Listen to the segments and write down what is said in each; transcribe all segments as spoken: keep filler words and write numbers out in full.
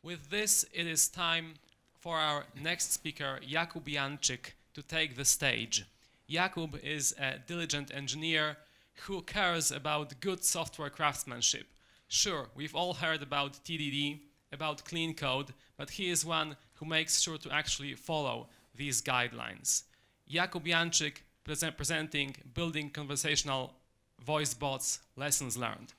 With this, it is time for our next speaker, Jakub Janczyk, to take the stage. Jakub is a diligent engineer who cares about good software craftsmanship. Sure, we've all heard about T D D, about clean code, but he is one who makes sure to actually follow these guidelines. Jakub Janczyk present, presenting Building Conversational Voice Bots Lessons Learned.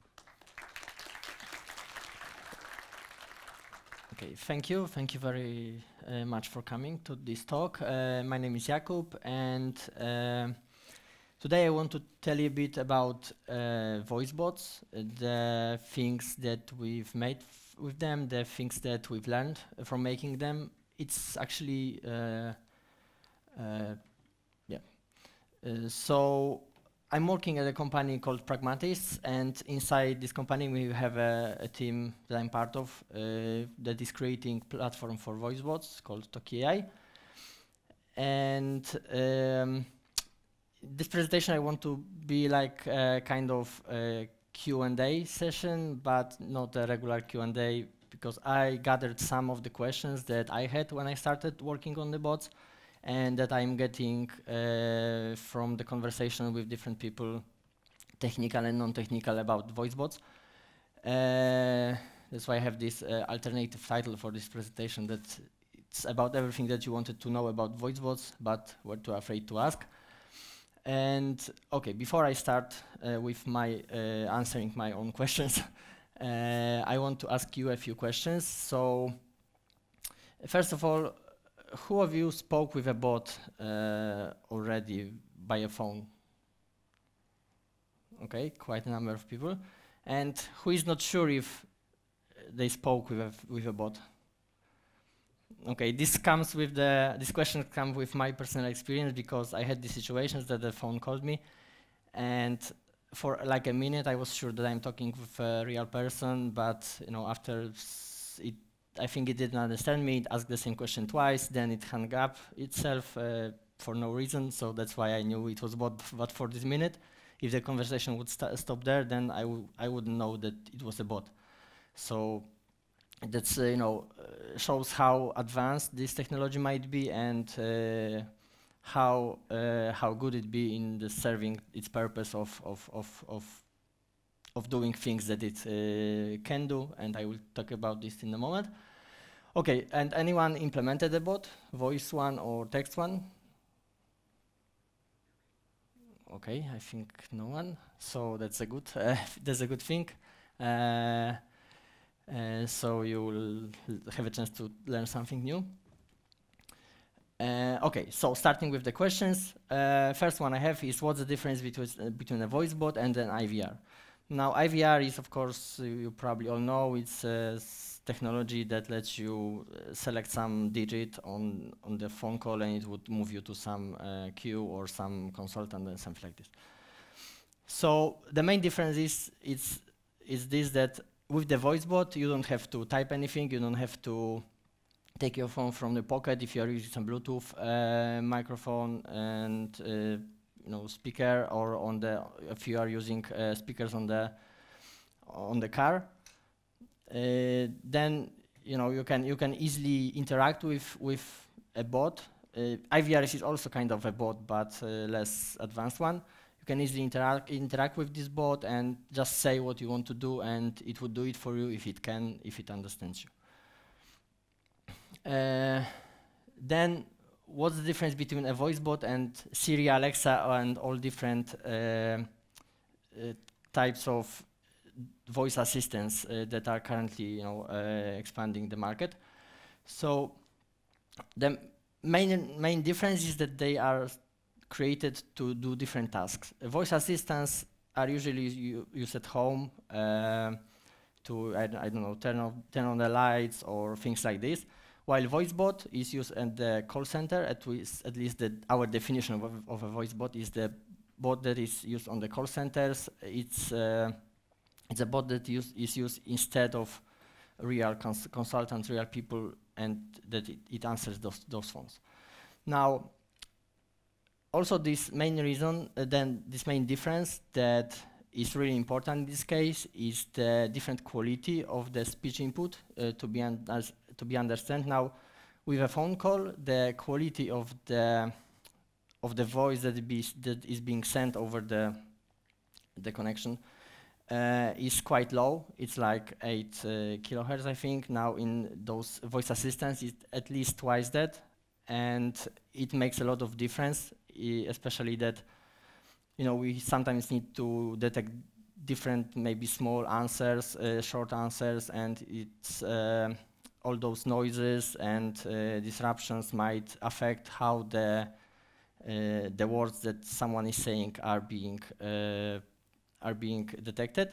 Okay, thank you. Thank you very uh, much for coming to this talk. Uh, my name is Jakub, and uh, today I want to tell you a bit about uh, voice bots, uh, the things that we've made f with them, the things that we've learned from making them. It's actually, uh, uh, yeah. Uh, so I'm working at a company called Pragmatists, and inside this company we have a, a team that I'm part of uh, that is creating platform for voice bots called Toki A I. And um, this presentation I want to be like a kind of a Q and A session, but not a regular Q and A, because I gathered some of the questions that I had when I started working on the bots, and that I'm getting uh, from the conversation with different people, technical and non-technical, about voice bots. Uh, that's why I have this uh, alternative title for this presentation, that it's about everything that you wanted to know about voice bots, but were too afraid to ask. And okay, before I start uh, with my uh, answering my own questions, uh, I want to ask you a few questions. So, first of all, who of you spoke with a bot uh, already by a phone? Okay, quite a number of people. And who is not sure if they spoke with a, with a bot? Okay, this comes with the, this question comes with my personal experience, because I had these situations that the phone called me, and for like a minute I was sure that I'm talking with a real person, but you know, after it, I think it didn't understand me, it asked the same question twice, then it hung up itself uh, for no reason, so that's why I knew it was bot. But for this minute, if the conversation would st stop there, then I, I wouldn't know that it was a bot. So that's, uh, you know, uh, shows how advanced this technology might be, and uh, how, uh, how good it be in the serving its purpose of, of, of, of, of doing things that it uh, can do, and I will talk about this in a moment. Okay, and anyone implemented a bot, voice one or text one? Okay, I think no one. So that's a good, uh, that's a good thing. Uh, uh, so you will have a chance to learn something new. Uh, okay, so starting with the questions. Uh, first one I have is, what's the difference between uh, between a voice bot and an I V R? Now, I V R is, of course, uh, you probably all know, it's a technology that lets you uh, select some digit on, on the phone call, and it would move you to some uh, queue or some consultant and something like this. So the main difference is, is, is this, that with the voice bot, you don't have to type anything, you don't have to take your phone from the pocket if you are using some Bluetooth uh, microphone and uh, you know, speaker, or on the, if you are using uh, speakers on the on the car, uh, then you know you can you can easily interact with with a bot. Uh, I V R is also kind of a bot, but uh, less advanced one. You can easily interact interact with this bot and just say what you want to do, and it would do it for you if it can, if it understands you. Uh, then. What's the difference between a voice bot and Siri, Alexa, and all different uh, uh, types of voice assistants uh, that are currently, you know, uh, expanding the market? So the main main difference is that they are created to do different tasks. Uh, voice assistants are usually used at home uh, to I, I don't know turn off turn on the lights or things like this. While voice bot is used at the call center, at least, at least the, our definition of a, of a voice bot is the bot that is used on the call centers. It's, uh, it's a bot that use, is used instead of real cons consultants, real people, and that it, it answers those, those phones. Now, also this main reason, uh, then this main difference, that is really important in this case is the different quality of the speech input uh, to be to be understood. Now, with a phone call, the quality of the of the voice that, be that is being sent over the the connection uh, is quite low. It's like eight uh, kilohertz, I think. Now, in those voice assistants, it's at least twice that, and it makes a lot of difference, e especially that. You know, we sometimes need to detect different, maybe small answers, uh, short answers, and it's uh, all those noises and uh, disruptions might affect how the uh, the words that someone is saying are being uh, are being detected.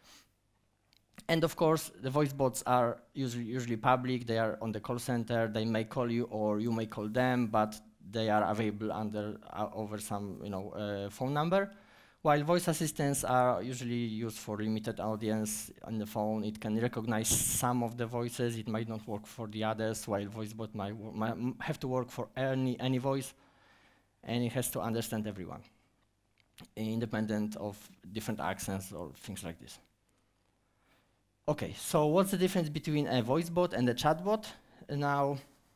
And of course, the voice bots are usually usually public. They are on the call center. They may call you, or you may call them, but they are available under uh, over some you know uh, phone number, while voice assistants are usually used for limited audience on the phone. It can recognize some of the voices. It might not work for the others, while VoiceBot might, might have to work for any any voice, and it has to understand everyone, independent of different accents or things like this. Okay, so what's the difference between a VoiceBot and a chatbot? Now,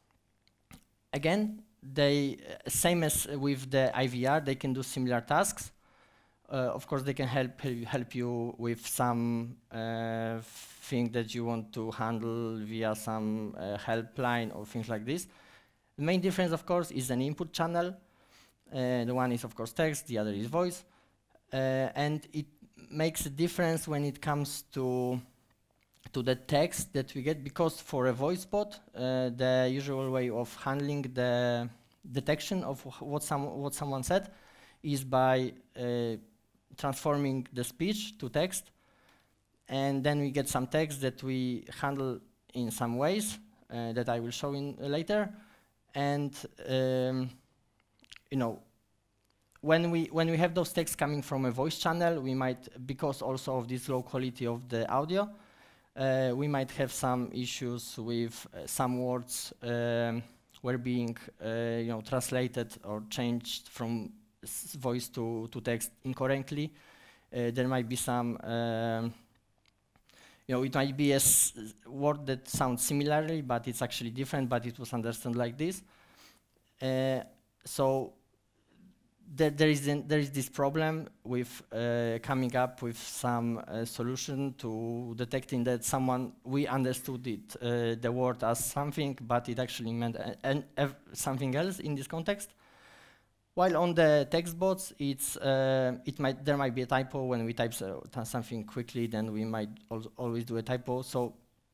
again, they, uh, same as with the I V R, they can do similar tasks. Uh, of course, they can help help you with some uh, thing that you want to handle via some uh, helpline or things like this. The main difference, of course, is an input channel. Uh, the one is, of course, text, the other is voice. Uh, and it makes a difference when it comes to to the text that we get, because for a voice bot, uh, the usual way of handling the detection of what some what someone said is by uh, transforming the speech to text, and then we get some text that we handle in some ways uh, that I will show in uh, later. And um, you know, when we when we have those texts coming from a voice channel, we might, because also of this low quality of the audio, Uh, we might have some issues with uh, some words um, were being uh, you know, translated or changed from s voice to, to text incorrectly. Uh, there might be some, um, you know, it might be a s word that sounds similarly, but it's actually different, but it was understood like this. Uh, so There, there, is an, there is this problem with uh, coming up with some uh, solution to detecting that someone, we understood it, uh, the word as something, but it actually meant uh, something else in this context. While on the text bots, it's, uh, it might, there might be a typo when we type so, something quickly, then we might al always do a typo. So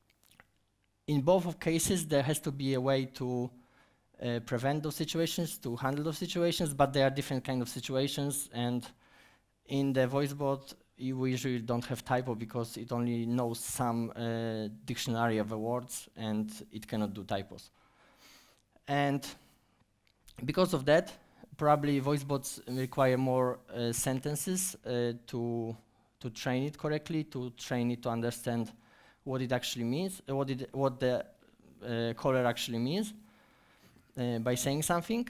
in both of cases, there has to be a way to Uh, prevent those situations, to handle those situations, but they are different kind of situations. And in the VoiceBot, you usually don't have typo because it only knows some uh, dictionary of the words, and it cannot do typos. And because of that, probably VoiceBots require more uh, sentences uh, to to train it correctly, to train it to understand what it actually means, uh, what it, what the uh, caller actually means. Uh, by saying something.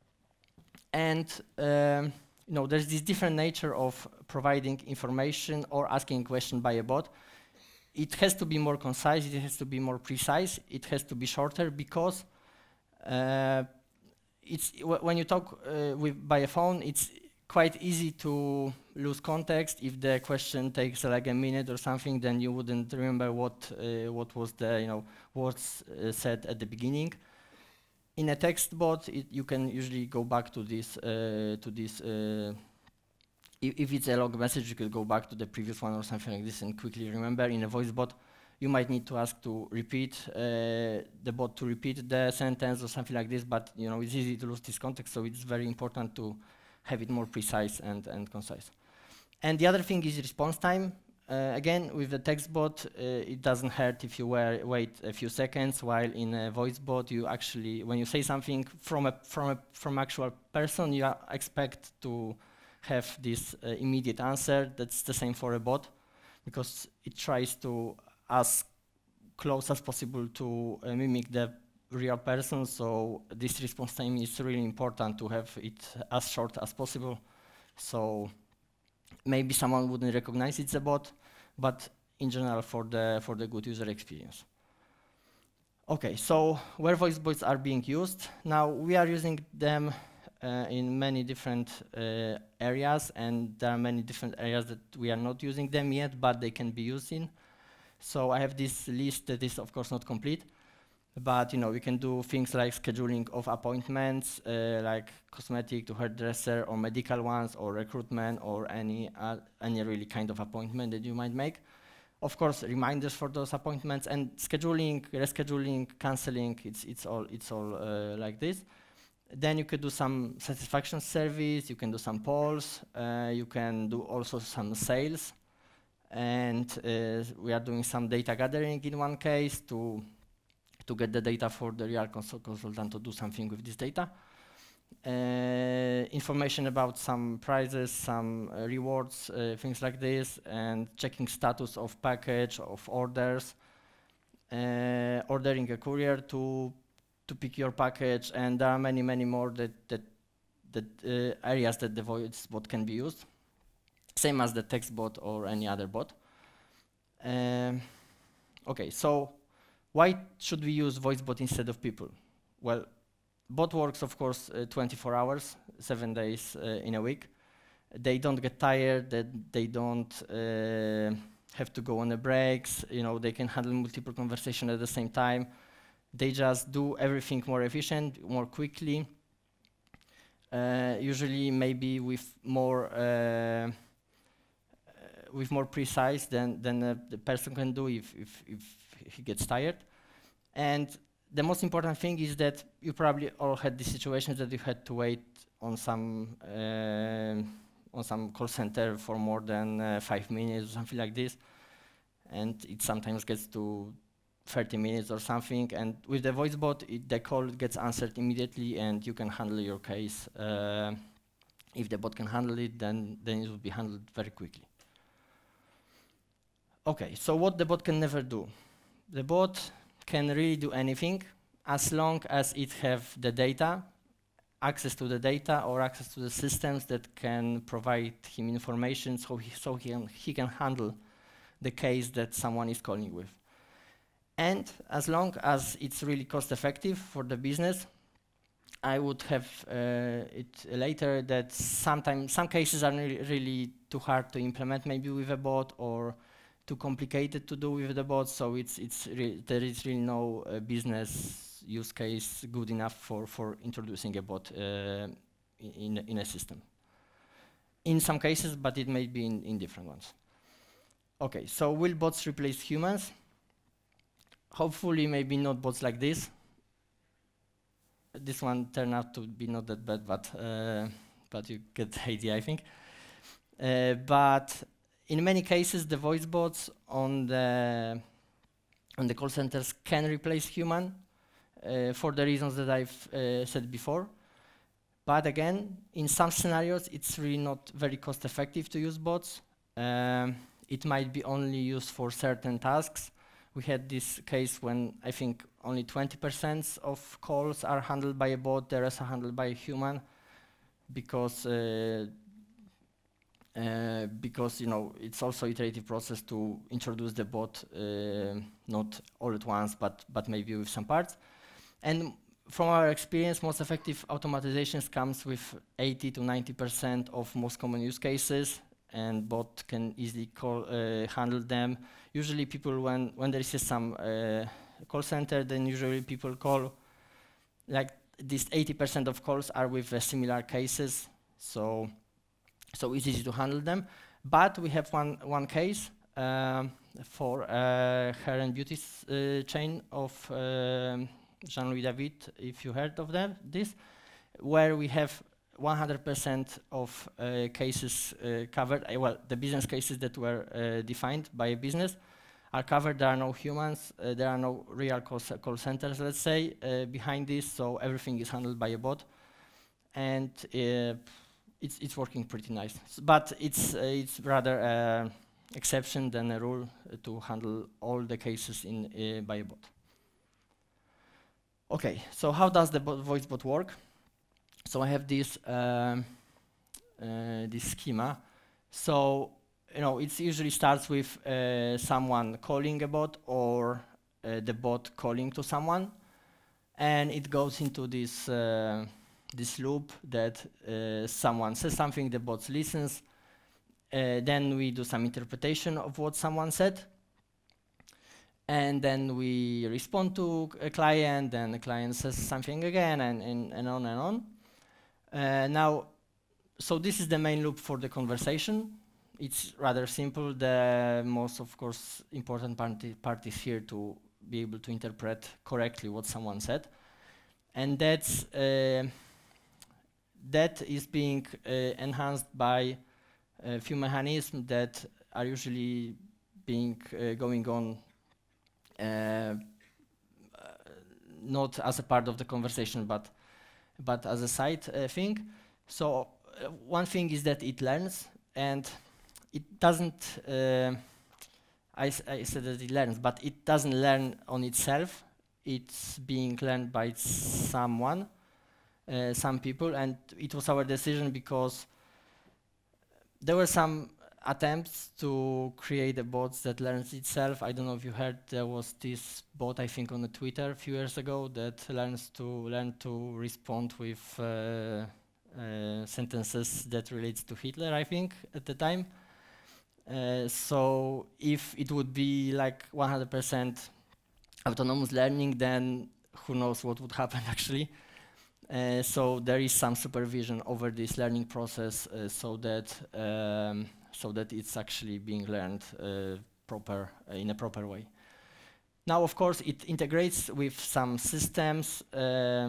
And um, you know, there's this different nature of providing information or asking a question by a bot. It has to be more concise, it has to be more precise, it has to be shorter, because uh, it's w when you talk uh, with by a phone, it's quite easy to lose context. If the question takes uh, like a minute or something, then you wouldn't remember what uh, what was the you know words uh, said at the beginning. In a text bot, it, you can usually go back to this, uh, to this. Uh, if, if it's a log message, you could go back to the previous one or something like this and quickly remember. In a voice bot, you might need to ask to repeat uh, the bot to repeat the sentence or something like this. But you know, it's easy to lose this context, so it's very important to have it more precise and and concise. And the other thing is response time. Uh, again, with the text bot, uh, it doesn't hurt if you wait a few seconds, while in a voice bot, you actually, when you say something from a from a from actual person, you expect to have this uh, immediate answer. That's the same for a bot, because it tries to as close as possible to uh, mimic the real person. So this response time is really important to have it as short as possible. So maybe someone wouldn't recognize it's a bot, but in general for the for the good user experience. Okay, so where voice bots are being used? Now we are using them uh, in many different uh, areas, and there are many different areas that we are not using them yet, but they can be used in. So I have this list that is of course not complete, but you know we can do things like scheduling of appointments, uh, like cosmetic to hairdresser, or medical ones, or recruitment, or any uh, any really kind of appointment that you might make. Of course, reminders for those appointments, and scheduling, rescheduling, canceling. It's it's all it's all uh, like this. Then you could do some satisfaction surveys. You can do some polls. Uh, you can do also some sales, and uh, we are doing some data gathering in one case to to get the data for the real consult consultant to do something with this data. Uh, information about some prizes, some uh, rewards, uh, things like this, and checking status of package, of orders, uh, ordering a courier to to pick your package, and there are many, many more that that that uh, areas that the voice bot can be used. Same as the text bot or any other bot. Um, okay, so why should we use voice bot instead of people? Well, bot works, of course, uh, twenty-four hours, seven days uh, in a week. They don't get tired. That they don't uh, have to go on the breaks. You know, they can handle multiple conversations at the same time. They just do everything more efficient, more quickly. Uh, usually, maybe with more uh, uh, with more precise than than uh, the person can do if if if he gets tired. And the most important thing is that you probably all had these situations that you had to wait on some uh, on some call center for more than uh, five minutes or something like this, and it sometimes gets to thirty minutes or something. And with the voice bot, it, the call gets answered immediately, and you can handle your case. Uh, if the bot can handle it, then then it will be handled very quickly. Okay, so what the bot can never do? The bot can really do anything as long as it have the data, access to the data, or access to the systems that can provide him information so he, so he, can, he can handle the case that someone is calling with. And as long as it's really cost effective for the business, I would have uh, it later that sometimes some cases are really, really too hard to implement maybe with a bot, or too complicated to do with the bot, so it's it's re there is really no uh, business use case good enough for for introducing a bot uh, in in a system. In some cases, but it may be in, in different ones. Okay, so will bots replace humans? Hopefully, maybe not bots like this. This one turned out to be not that bad, but uh, but you get the idea, I think. Uh, but in many cases, the voice bots on the on the call centers can replace human uh, for the reasons that I've uh, said before. But again, in some scenarios, it's really not very cost effective to use bots. Um, it might be only used for certain tasks. We had this case when I think only twenty percent of calls are handled by a bot, the rest are handled by a human, because uh, uh, because you know it's also iterative process to introduce the bot, uh, not all at once, but but maybe with some parts. And from our experience, most effective automatizations comes with eighty to ninety percent of most common use cases, and bot can easily call, uh, handle them. Usually people, when, when there is some uh, call center, then usually people call, like this eighty percent of calls are with uh, similar cases, so so it's easy to handle them. But we have one, one case um, for uh, hair and beauty uh, chain of um, Jean-Louis David, if you heard of them, this, where we have one hundred percent of uh, cases uh, covered. Uh, well, the business cases that were uh, defined by a business are covered. There are no humans, uh, there are no real call, call centers, let's say, uh, behind this, so everything is handled by a bot. And uh, it's, it's working pretty nice. S but it's, uh, it's rather an uh, exception than a rule uh, to handle all the cases in, uh, by a bot. Okay, so how does the bot voice bot work? So I have this um, uh, this schema. So, you know, it usually starts with uh, someone calling a bot or uh, the bot calling to someone, and it goes into this uh, this loop that uh, someone says something, the bot listens, uh, then we do some interpretation of what someone said, and then we respond to a client, and the client says something again, and, and, and on and on. Uh, now, so this is the main loop for the conversation. It's rather simple. The most, of course, important part, part is here to be able to interpret correctly what someone said. And that's, uh, that is being uh, enhanced by a few mechanisms that are usually being uh, going on uh, uh, not as a part of the conversation, but but as a side uh, thing. So uh, one thing is that it learns, and it doesn't. Uh, I, s I said that it learns, but it doesn't learn on itself. It's being learned by someone, uh, some people, and it was our decision because there were some attempts to create a bot that learns itself. I don't know if you heard, there was this bot, I think, on the Twitter a few years ago that learns to learn to respond with uh, uh, sentences that relates to Hitler, I think, at the time. Uh, so if it would be like one hundred percent autonomous learning, then who knows what would happen actually. Uh, so there is some supervision over this learning process uh, so that um, so that it's actually being learned uh, proper uh, in a proper way. Now, of course, it integrates with some systems. Uh,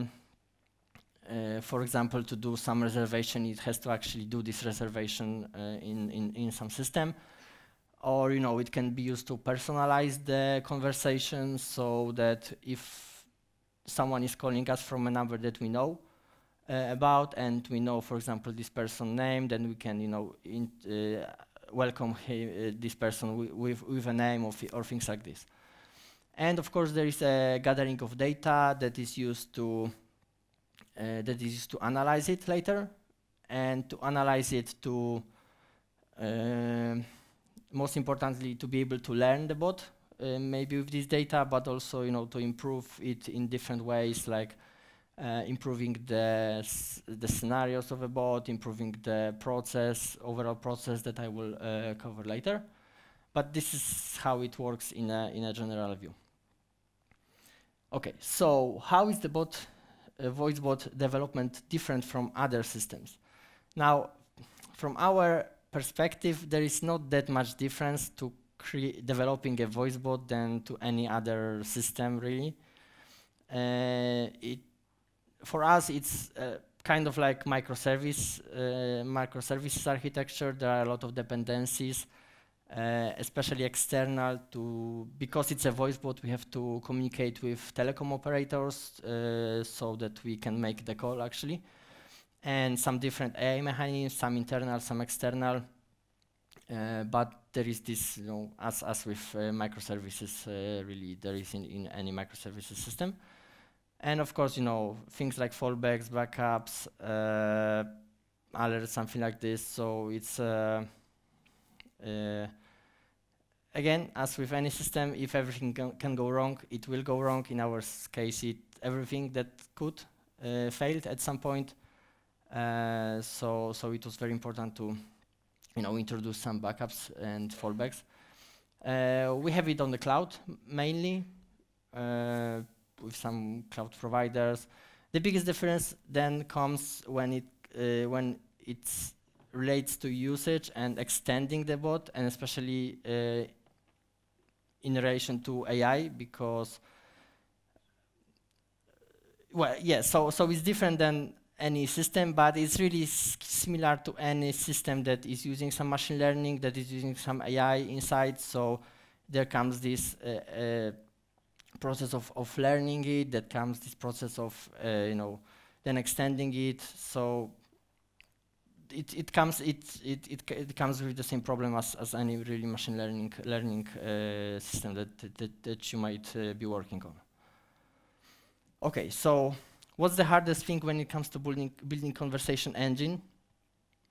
uh, for example, to do some reservation, it has to actually do this reservation uh, in, in in some system. Or, you know, it can be used to personalize the conversation so that if someone is calling us from a number that we know uh, about, and we know, for example, this person's name, then we can, you know, in, uh, welcome uh, this person wi with, with a name or, or things like this. And of course, there is a gathering of data that is used to uh, that is used to analyze it later, and to analyze it to uh, most importantly, to be able to learn the bot, uh, maybe with this data, but also, you know, to improve it in different ways, like uh, improving the s the scenarios of a bot, improving the process, overall process that I will uh, cover later. But this is how it works in a in a general view. Okay, so how is the bot, uh, voice bot development different from other systems? Now, from our perspective, there is not that much difference to developing a voice bot than to any other system, really. Uh, it, for us, it's uh, kind of like microservice, uh, microservices architecture. There are a lot of dependencies, uh, especially external to, because it's a voice bot, we have to communicate with telecom operators uh, so that we can make the call, actually. And some different A I mechanisms, some internal, some external. Uh, but there is this, you know, as, as with uh, microservices, uh, really, there is in, in any microservices system. And of course, you know, things like fallbacks, backups, uh, alerts, something like this. So it's, uh, uh, again, as with any system, if everything can, can go wrong, it will go wrong. In our case, it, everything that could uh, failed at some point. Uh, so, so it was very important to, you know, introduce some backups and fallbacks. Uh, we have it on the cloud mainly, uh, with some cloud providers. The biggest difference then comes when it uh, when it relates to usage and extending the bot, and especially uh, in relation to A I, because well, yeah. So, so it's different than any system, but it's really s similar to any system that is using some machine learning, that is using some A I inside. So there comes this uh, uh, process of, of learning it, that comes this process of, uh, you know, then extending it. So it, it comes it, it, it, it comes with the same problem as, as any really machine learning learning uh, system that, that, that you might uh, be working on. Okay, so what's the hardest thing when it comes to building, building conversation engine?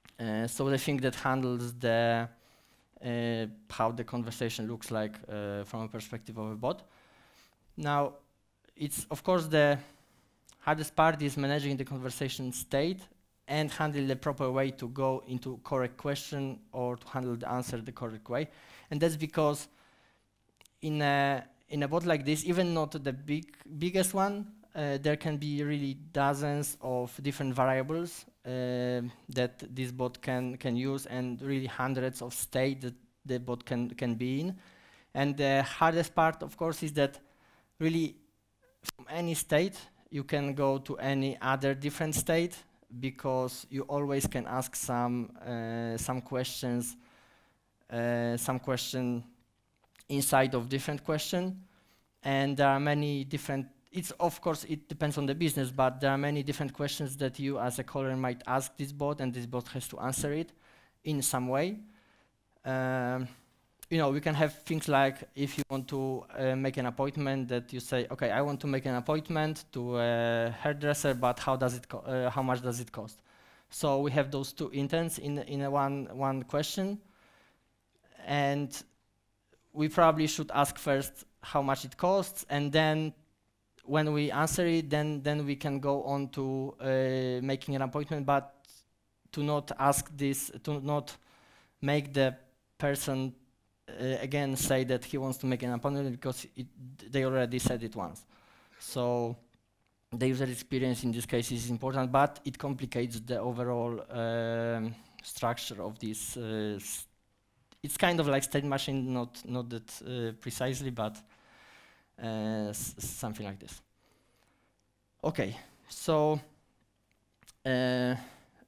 Uh, so the thing that handles the uh, how the conversation looks like uh, from a perspective of a bot. Now, it's of course the hardest part is managing the conversation state and handle the proper way to go into correct question or to handle the answer the correct way. And that's because in a in a bot like this, even not the big biggest one, uh, there can be really dozens of different variables uh, that this bot can can use, and really hundreds of states that the bot can can be in. And the hardest part, of course, is that really from any state you can go to any other different state, because you always can ask some uh, some questions, uh, some question inside of different question, and there are many different. It's of course it depends on the business, but there are many different questions that you as a caller might ask this bot, and this bot has to answer it in some way. Um, you know, we can have things like if you want to uh, make an appointment, that you say, okay, I want to make an appointment to a hairdresser, but how does it co uh, how much does it cost? So we have those two intents in in a one one question, and we probably should ask first how much it costs, and then when we answer it, then then we can go on to uh, making an appointment, but to not ask this, to not make the person uh, again say that he wants to make an appointment, because it, they already said it once. So the user experience in this case is important, but it complicates the overall um, structure of this. Uh, it's kind of like state machine, not not that uh, precisely, but uh, s something like this. Okay, so uh,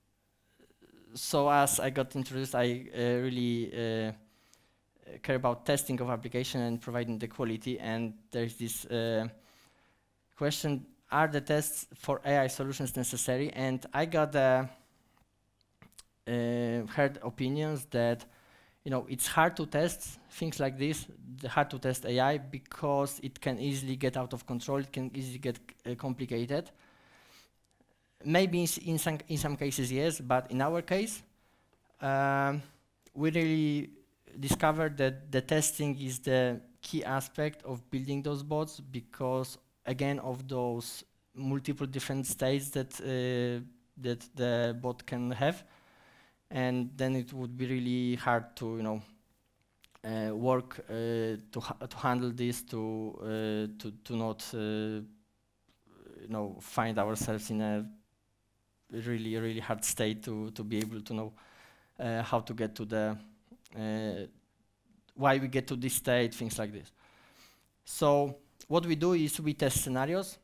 so as I got introduced, I uh, really uh, care about testing of application and providing the quality. And there's this uh, question: are the tests for A I solutions necessary? And I got uh, uh, heard opinions that, you know, it's hard to test things like this, hard to test A I, because it can easily get out of control, it can easily get uh, complicated. Maybe in some, in some cases, yes, but in our case, um, we really discovered that the testing is the key aspect of building those bots, because, again, of those multiple different states that, uh, that the bot can have. And then it would be really hard to, you know, uh, work uh, to ha to handle this, to uh, to to not, uh, you know, find ourselves in a really really hard state to to be able to know uh, how to get to the uh, why we get to this state, things like this. So what we do is we test scenarios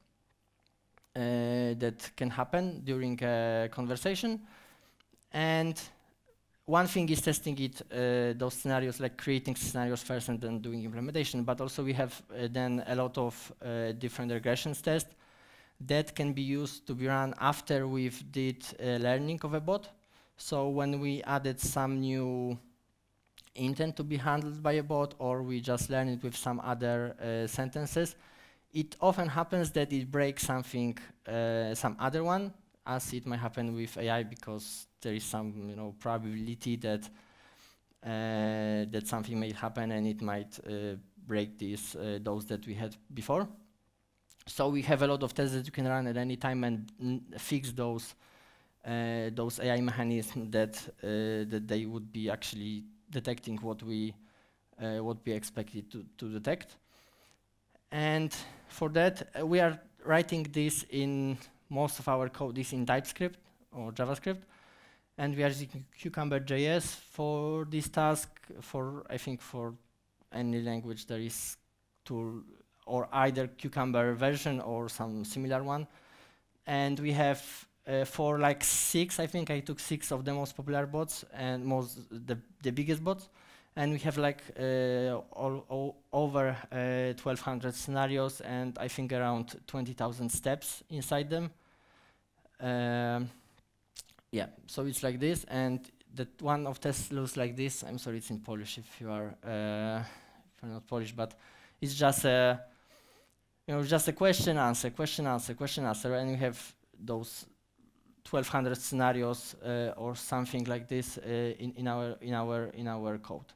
uh, that can happen during a conversation. And one thing is testing it, uh, those scenarios, like creating scenarios first and then doing implementation. But also we have uh, then a lot of uh, different regressions tests that can be used to be run after we've did uh, learning of a bot. So when we added some new intent to be handled by a bot, or we just learn it with some other uh, sentences, it often happens that it breaks something, uh, some other one, as it might happen with A I, because there is some, you know, probability that uh, that something may happen, and it might uh, break these uh, those that we had before. So we have a lot of tests that you can run at any time and n fix those uh, those A I mechanisms that uh, that they would be actually detecting what we uh, what we expected to to detect. And for that, uh, we are writing this in most of our code is in TypeScript or JavaScript, and we are using Cucumber dot J S for this task. For I think for any language there is tool, or either Cucumber version or some similar one. And we have uh, for like six, I think I took six of the most popular bots and most the the biggest bots, and we have like uh, all, all over uh, twelve hundred scenarios, and I think around twenty thousand steps inside them. Um, yeah, so it's like this, and that one of tests looks like this. I'm sorry, it's in Polish if you are uh, if you're not Polish, but it's just a, you know, just a question answer, question answer, question answer, and we have those twelve hundred scenarios uh, or something like this uh, in, in our in our in our code.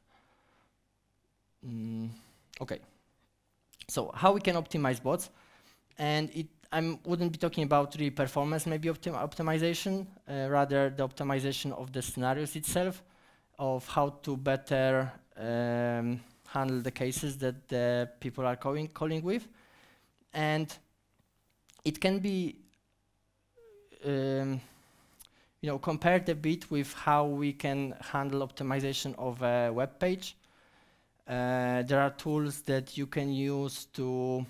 Mm, okay. So how we can optimize bots, and it I wouldn't be talking about really performance, maybe optim optimization, uh, rather the optimization of the scenarios itself, of how to better um, handle the cases that the people are calling calling with, and it can be um, you know, compared a bit with how we can handle optimization of a web page. Uh, there are tools that you can use to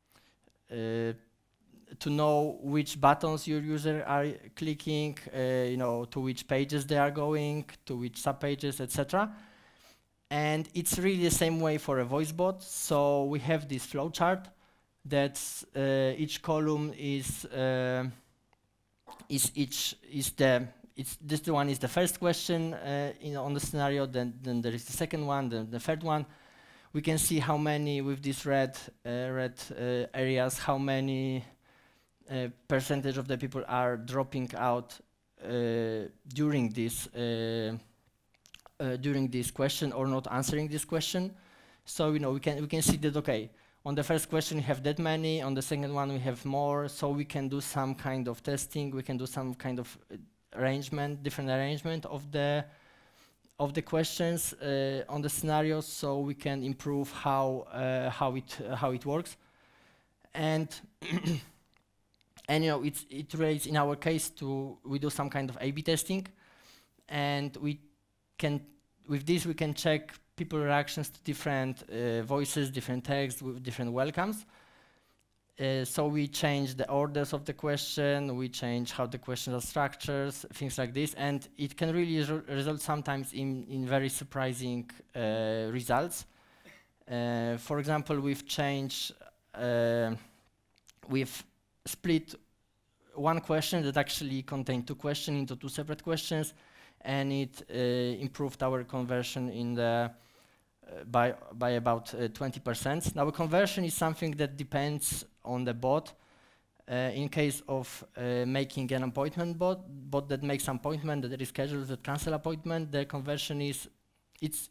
uh, to know which buttons your user are clicking, uh, you know, to which pages they are going, to which subpages, et cetera. And it's really the same way for a voice bot. So we have this flowchart that uh, each column is uh, is each is the it's this the one is the first question uh, in on the scenario. Then then there is the second one, then the third one. We can see how many with these red uh, red uh, areas, how many uh, percentage of the people are dropping out uh, during this uh, uh, during this question or not answering this question. So you know we can we can see that okay. On the first question, we have that many. On the second one, we have more. So we can do some kind of testing. We can do some kind of uh, arrangement, different arrangement of the of the questions uh, on the scenarios, so we can improve how uh, how it uh, how it works. And and you know it's it relates in our case to we do some kind of A B testing, and we can with this we can check people reactions to different uh, voices, different texts with different welcomes. Uh, so we change the orders of the question, we change how the questions are structured, things like this, and it can really re result sometimes in, in very surprising uh, results. Uh, for example, we've changed, uh, we've split one question that actually contained two questions into two separate questions, and it uh, improved our conversion in the uh, by by about uh, twenty percent. Now, a conversion is something that depends on the bot. Uh, in case of uh, making an appointment bot, bot that makes an appointment, that reschedules, that cancel appointment, the conversion is it's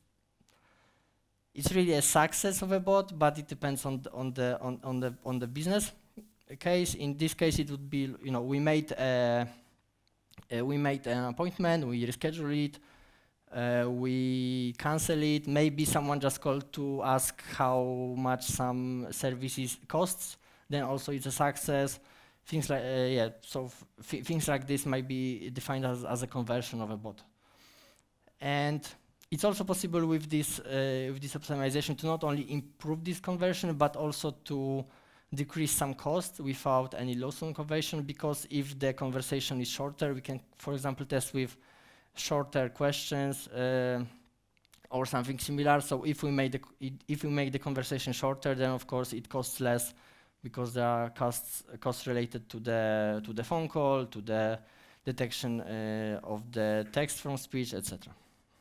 it's really a success of a bot, but it depends on the, on the on on the on the business case. In this case, it would be you know we made a Uh, we made an appointment, we reschedule it, uh, we cancel it. Maybe someone just called to ask how much some services costs. Then also it's a success. Things like uh, yeah, so f things like this might be defined as as a conversion of a bot. And it's also possible with this uh, with this optimization to not only improve this conversion but also to decrease some cost without any loss on conversion, because if the conversation is shorter, we can, for example, test with shorter questions uh, or something similar. So if we make the if we make the conversation shorter, then of course it costs less because there are costs costs related to the to the phone call, to the detection uh, of the text from speech, et cetera.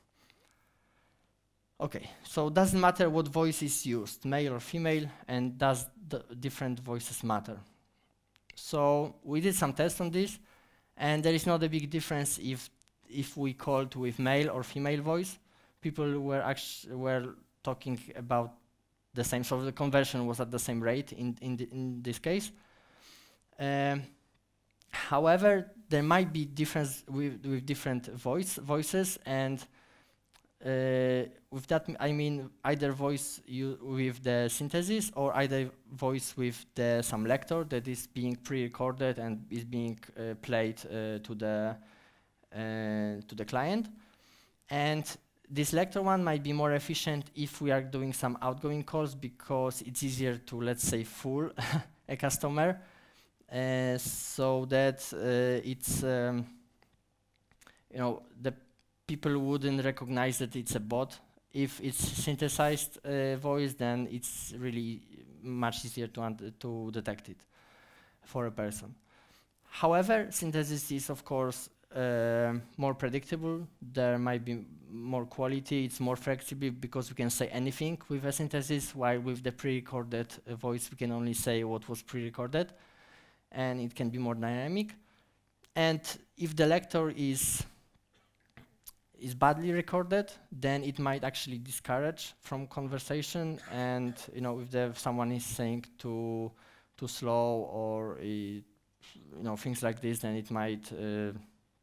Okay, so it doesn't matter what voice is used, male or female, and does the different voices matter? So we did some tests on this, and there is not a big difference if if we called with male or female voice. People were actually were talking about the same, so the conversion was at the same rate in in, the, in this case. Um, however, there might be difference with with different voice voices, and Uh, with that, m I mean either voice you with the synthesis or either voice with the some lector that is being pre-recorded and is being uh, played uh, to the uh, to the client. And this lector one might be more efficient if we are doing some outgoing calls, because it's easier to, let's say, fool a customer, uh, so that uh, it's um, you know the people wouldn't recognize that it's a bot. If it's synthesized uh, voice, then it's really much easier to, to detect it for a person. However, synthesis is, of course, uh, more predictable. There might be more quality. It's more flexible because we can say anything with a synthesis, while with the pre-recorded uh, voice, we can only say what was pre-recorded, and it can be more dynamic. And if the lecture is is badly recorded, then it might actually discourage from conversation. And you know, if there someone is saying too too slow or uh, you know things like this, then it might uh,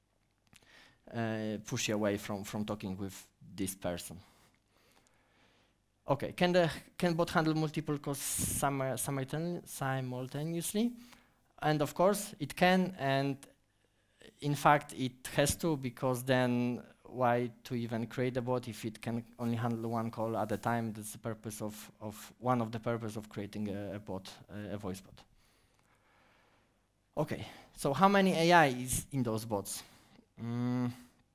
uh, push you away from from talking with this person. Okay, can the can bot handle multiple calls simu simultane simultaneously? And of course it can, and in fact it has to, because then why to even create a bot if it can only handle one call at a time? That's the purpose of, of one of the purpose of creating a, a bot, uh, a voice bot. Okay, so how many A I is in those bots? Mm.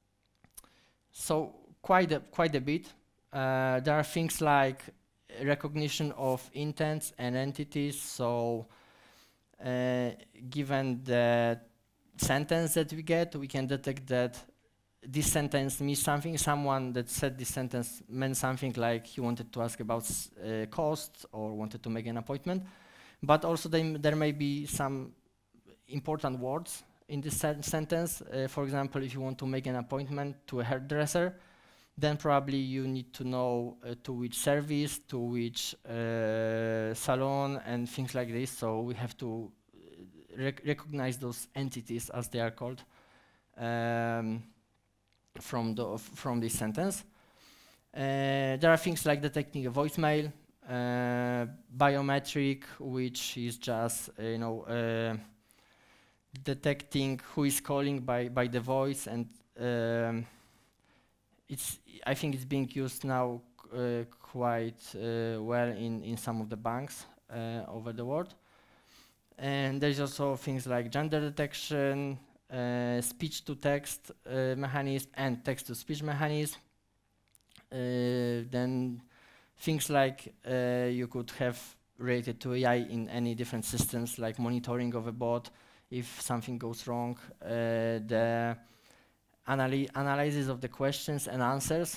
So quite a, quite a bit. Uh, there are things like recognition of intents and entities. So uh, given the sentence that we get, we can detect that this sentence means something. Someone that said this sentence meant something, like he wanted to ask about uh, costs or wanted to make an appointment. But also there may be some important words in this sen sentence. Uh, for example, if you want to make an appointment to a hairdresser, then probably you need to know uh, to which service, to which uh, salon, and things like this. So we have to rec recognize those entities, as they are called, um, from the from this sentence. Uh, there are things like detecting a voicemail, uh, biometric, which is just uh, you know uh, detecting who is calling by by the voice, and um, it's I think it's being used now uh, quite uh, well in in some of the banks uh, over the world. And there's also things like gender detection, uh, speech-to-text uh, mechanism, and text-to-speech mechanism. Uh, then things like uh, you could have related to A I in any different systems, like monitoring of a bot if something goes wrong, uh, the analy analysis of the questions and answers.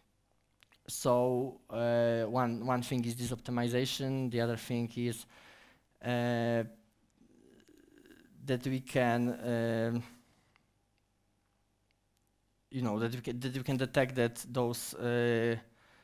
So uh, one one thing is this optimization. The other thing is uh, that we can, um, you know, that we can that we can detect that those, uh,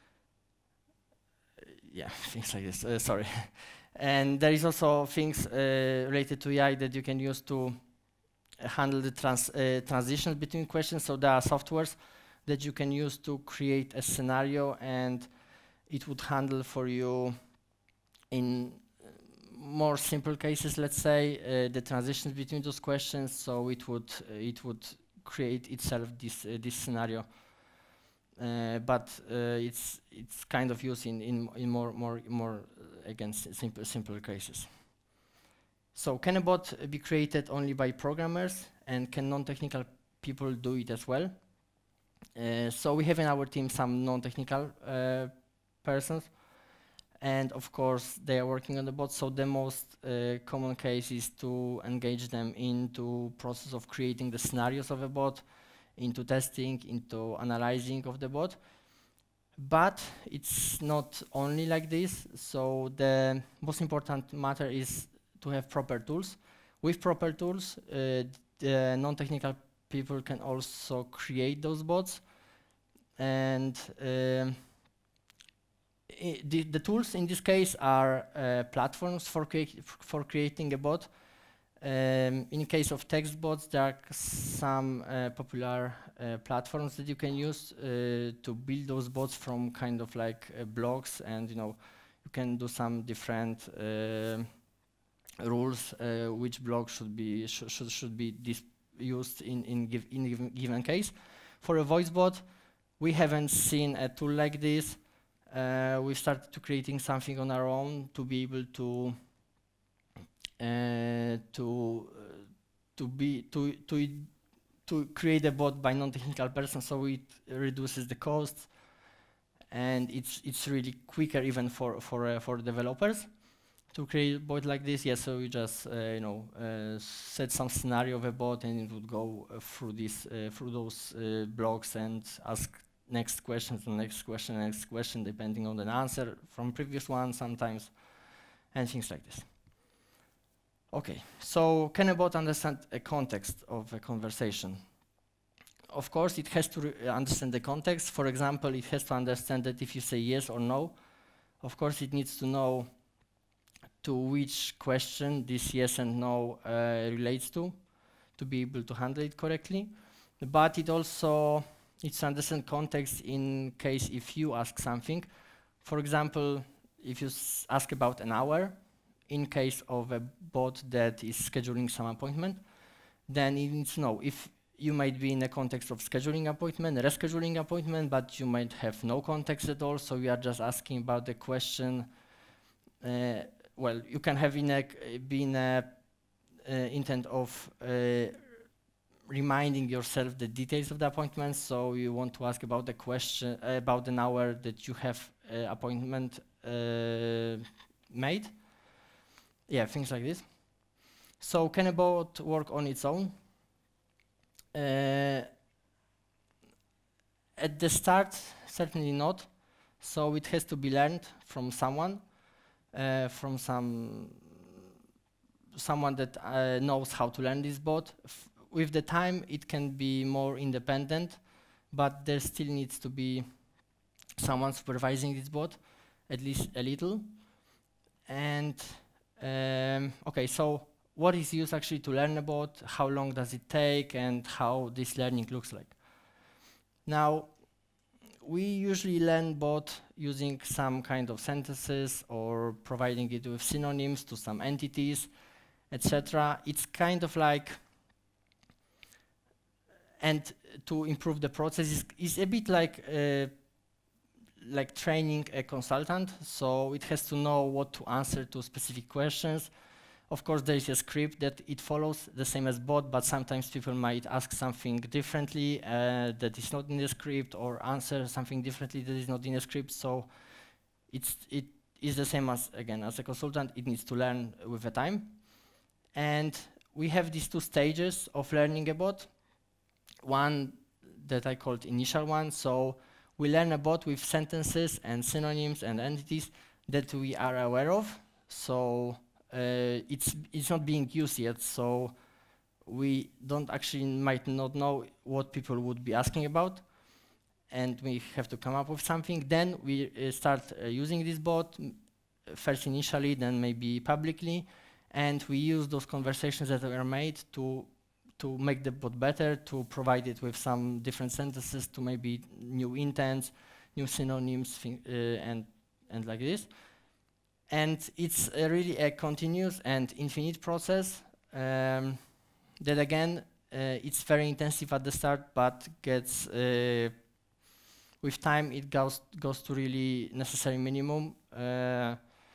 yeah, things like this. Uh, sorry, and there is also things uh, related to A I that you can use to handle the trans uh, transitions between questions. So there are softwares that you can use to create a scenario, and it would handle for you in more simple cases, let's say, uh, the transitions between those questions. So it would uh, it would create itself this uh, this scenario, uh, but uh, it's it's kind of used in in, in more more more uh, again simple simpler cases. So can a bot be created only by programmers, and can non-technical people do it as well? Uh, so we have in our team some non-technical uh, persons, and of course they are working on the bot. So the most uh, common case is to engage them into process of creating the scenarios of a bot, into testing, into analyzing of the bot. But it's not only like this. So the most important matter is to have proper tools. With proper tools, uh, the non-technical people can also create those bots. And um, the, the tools in this case are uh, platforms for, crea for creating a bot. Um, in case of text bots, there are some uh, popular uh, platforms that you can use uh, to build those bots from kind of like uh, blocks, and you know you can do some different uh, rules uh, which block should be sh should should be dis used in in, give in given, given case. For a voice bot, we haven't seen a tool like this. Uh, we started to creating something on our own to be able to uh, to uh, to be to to to create a bot by non-technical person, so it reduces the costs, and it's it's really quicker even for for uh, for developers to create a bot like this. Yeah, so you just uh, you know uh, set some scenario of a bot, and it would go uh, through this uh, through those uh, blocks and ask next question, the next question, next question, depending on the answer from previous one sometimes, and things like this. Okay, so can a bot understand a context of a conversation? Of course, it has to understand the context. For example, it has to understand that if you say yes or no, of course, it needs to know to which question this yes and no uh, relates to, to be able to handle it correctly. But it also needs to understand context in case if you ask something. For example, if you s ask about an hour, in case of a bot that is scheduling some appointment, then it needs to know if you might be in a context of scheduling appointment, rescheduling appointment, but you might have no context at all, so you are just asking about the question. Uh, well, you can have in a, be in a uh, intent of uh, reminding yourself the details of the appointment, so you want to ask about the question, uh, about an hour that you have uh, appointment uh, made. Yeah, things like this. So can a bot work on its own? Uh, at the start, certainly not. So it has to be learned from someone, uh, from some someone that uh, knows how to learn this bot. F with the time, it can be more independent, but there still needs to be someone supervising this bot, at least a little. And um, okay, so what is used actually to learn a bot? How long does it take, and how this learning looks like? Now, we usually learn bot using some kind of sentences or providing it with synonyms to some entities, et cetera. It's kind of like, and to improve the process is, is a bit like uh, like training a consultant. So it has to know what to answer to specific questions. Of course, there is a script that it follows, the same as bot, but sometimes people might ask something differently uh, that is not in the script, or answer something differently that is not in the script. So it's, it is the same as, again, as a consultant, it needs to learn with the time. And we have these two stages of learning a bot. One that I called initial one. So we learn a bot with sentences and synonyms and entities that we are aware of. So uh, it's, it's not being used yet. So we don't actually might not know what people would be asking about. And we have to come up with something. Then we uh, start uh, using this bot, first initially, then maybe publicly. And we use those conversations that were made to to make the bot better, to provide it with some different sentences, to maybe new intents, new synonyms, uh, and and like this. And it's uh, really a continuous and infinite process um, that, again, uh, it's very intensive at the start, but gets uh, with time it goes goes to really necessary minimum. Uh,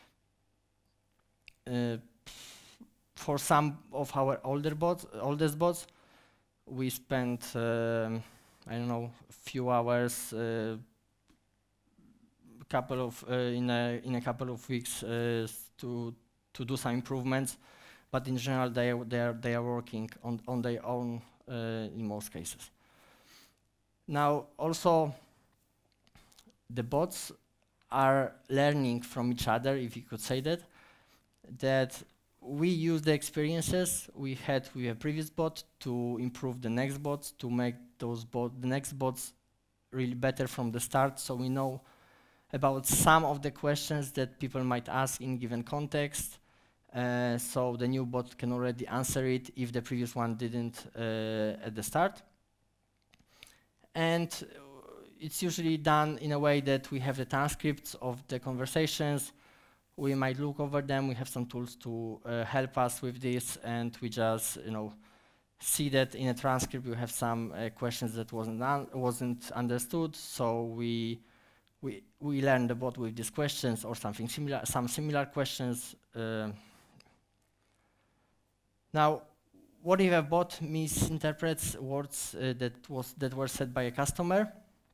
uh, For some of our older bots, oldest bots, we spent, um, I don't know, a few hours, uh, couple of uh, in a in a couple of weeks uh, to to do some improvements, but in general they are, they are they are working on on their own uh, in most cases. Now, also, the bots are learning from each other, if you could say that. That we use the experiences we had with a previous bot to improve the next bots, to make those bot the next bots really better from the start, so we know about some of the questions that people might ask in given context, uh, so the new bot can already answer it if the previous one didn't uh, at the start. And uh, it's usually done in a way that we have the transcripts of the conversations. We might look over them. We have some tools to uh, help us with this, and we just, you know, see that in a transcript we have some uh, questions that wasn't un wasn't understood. So we we we learn the bot with these questions or something similar, some similar questions. Uh, now, what if a bot misinterprets words uh, that was that were said by a customer?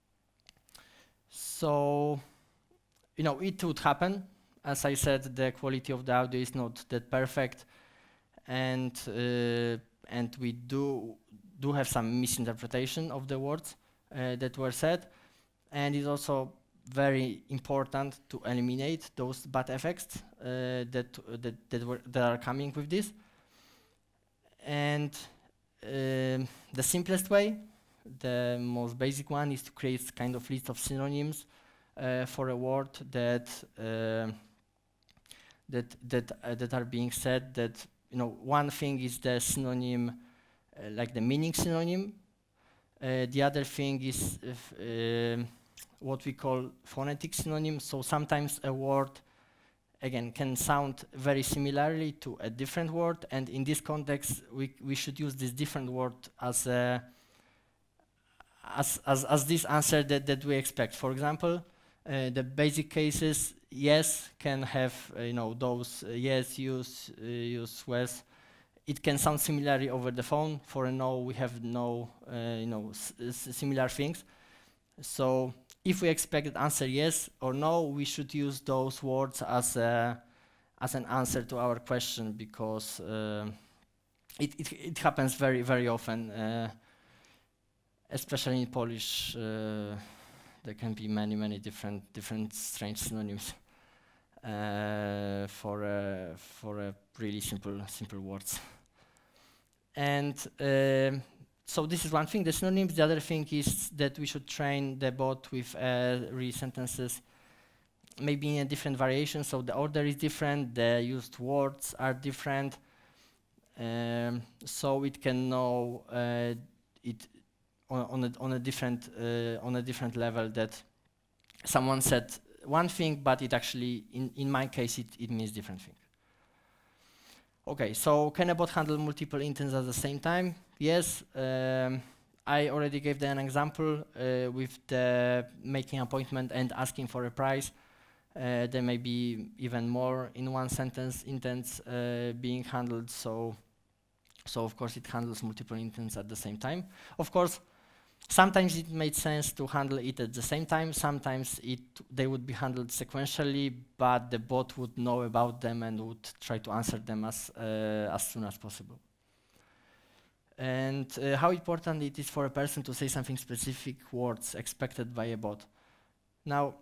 So, you know, it would happen. As I said, the quality of the audio is not that perfect, and uh, and we do do have some misinterpretation of the words uh, that were said, and it's also very important to eliminate those bad effects uh, that uh, that that, were, that are coming with this. And um the simplest way, the most basic one, is to create kind of list of synonyms uh, for a word that uh, that that uh, that are being said. That, you know, one thing is the synonym, uh, like the meaning synonym. Uh, the other thing is if, um what we call phonetic synonym. So sometimes a word, again, can sound very similarly to a different word, and in this context, we we should use this different word as a as as as this answer that that we expect. For example, uh, the basic cases, yes can have uh, you know, those uh, yes, use, uh, use, was. It can sound similarly over the phone. For a no, we have no uh, you know, s s similar things. So if we expect an answer yes or no, we should use those words as a, as an answer to our question, because uh, it, it it happens very very often, uh, especially in Polish. Uh, there can be many many different different strange synonyms uh, for uh, for a really simple simple words. And um so this is one thing, the synonyms. The other thing is that we should train the bot with uh, real sentences, maybe in a different variation. So the order is different, the used words are different, um, so it can know uh, it on, on, a, on a different uh, on a different level, that someone said one thing, but it actually, in in my case, it, it means different thing. Okay, so can a bot handle multiple intents at the same time? Yes. Um, I already gave an example uh, with the making appointment and asking for a price. Uh, there may be even more in one sentence intents uh, being handled. So, so of course it handles multiple intents at the same time. Of course, sometimes it made sense to handle it at the same time. Sometimes it they would be handled sequentially, but the bot would know about them and would try to answer them as uh, as soon as possible. And uh, how important it is for a person to say something specific words expected by a bot. Now,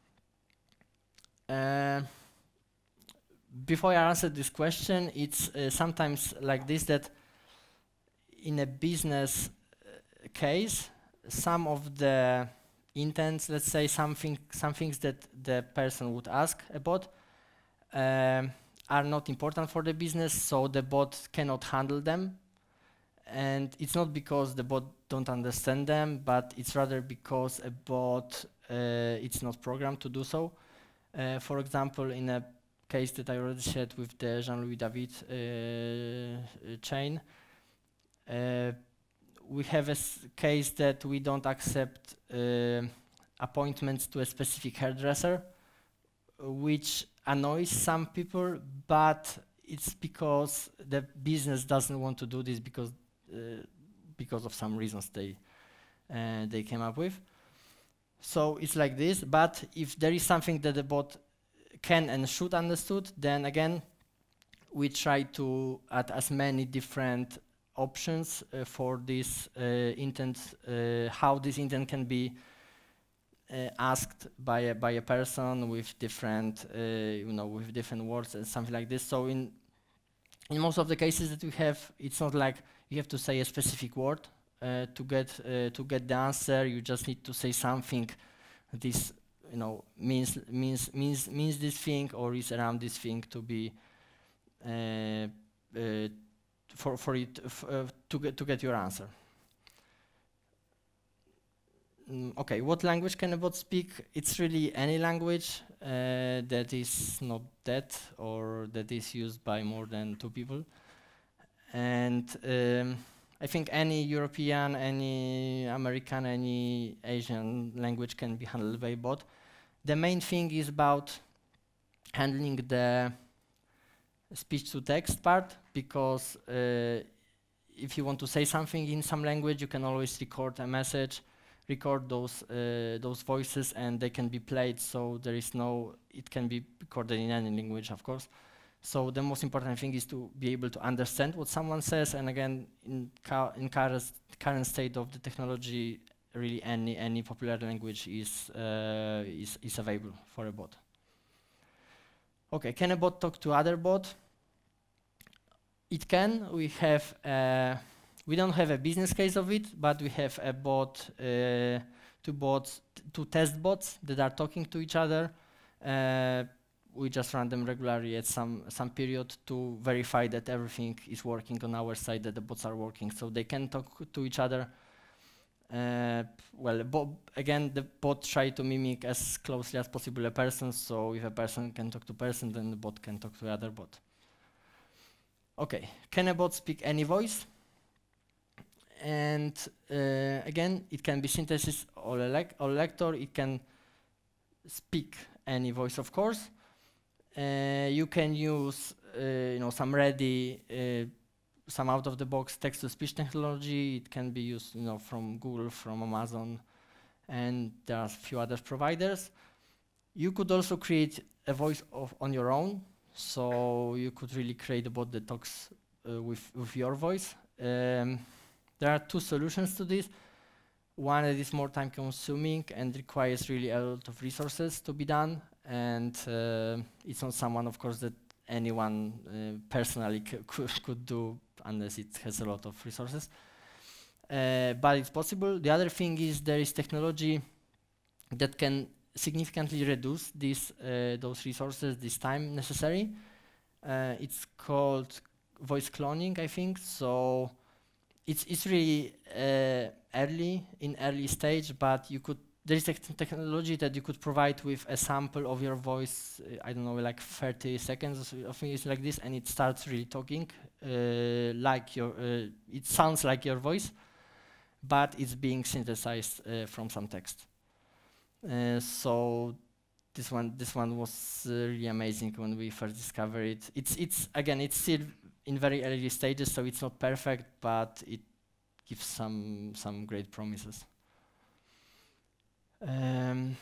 uh, before I answer this question, it's uh, sometimes like this, that in a business uh, case, some of the intents, let's say something, some things that the person would ask a bot um, are not important for the business, so the bot cannot handle them. And it's not because the bot don't understand them, but it's rather because a bot uh, it's not programmed to do so. Uh, for example, in a case that I already shared with the Jean-Louis David uh, chain, uh, we have a s case that we don't accept uh, appointments to a specific hairdresser, which annoys some people, but it's because the business doesn't want to do this because uh, because of some reasons they uh, they came up with. So it's like this. But if there is something that the bot can and should understood, then again we try to add as many different options uh, for this uh, intent, uh, how this intent can be uh, asked by a, by a person with different, uh, you know, with different words and something like this. So in in most of the cases that we have, it's not like you have to say a specific word uh, to get uh, to get the answer. You just need to say something. This, you know, means means means means this thing or is around this thing to be uh, uh, for for it f uh, to get to get your answer. Mm, okay, what language can a bot speak? It's really any language uh, that is not that or that is used by more than two people. And um, I think any European, any American, any Asian language can be handled by a bot. The main thing is about handling the speech-to-text part, because uh, if you want to say something in some language, you can always record a message, record those uh, those voices, and they can be played. So there is no, it can be recorded in any language, of course. So the most important thing is to be able to understand what someone says. And again, in in current current state of the technology, really any any popular language is uh, is is available for a bot. Okay, can a bot talk to other bot? it can. We have uh, we don't have a business case of it, but we have a bot, uh, two bots, two test bots that are talking to each other. Uh, we just run them regularly at some some period to verify that everything is working on our side, that the bots are working, so they can talk to each other. Uh, well, bo again, the bot try to mimic as closely as possible a person, so if a person can talk to person, then the bot can talk to other bot. Okay, can a bot speak any voice? And uh, again, it can be synthesis or, elec or lector. It can speak any voice, of course. Uh, you can use, uh, you know, some ready, uh, some out-of-the-box text-to-speech technology. It can be used, you know, from Google, from Amazon, and there are a few other providers. You could also create a voice of on your own, so you could really create a bot that talks uh, with with your voice. Um, there are two solutions to this. One that is more time-consuming and requires really a lot of resources to be done, and uh, it's not someone, of course, that anyone uh, personally could, could do unless it has a lot of resources. Uh, but it's possible. The other thing is there is technology that can significantly reduce these uh, those resources, this time necessary. Uh, it's called voice cloning, I think. So it's it's really uh, early in early stage, but you could there is a technology that you could provide with a sample of your voice. Uh, I don't know, like thirty seconds or something like this, and it starts really talking uh, like your. Uh, it sounds like your voice, but it's being synthesized uh, from some text. Uh, so this one, this one was uh, really amazing when we first discovered it. It's, it's again, it's still in very early stages, so it's not perfect, but it gives some some great promises. Um,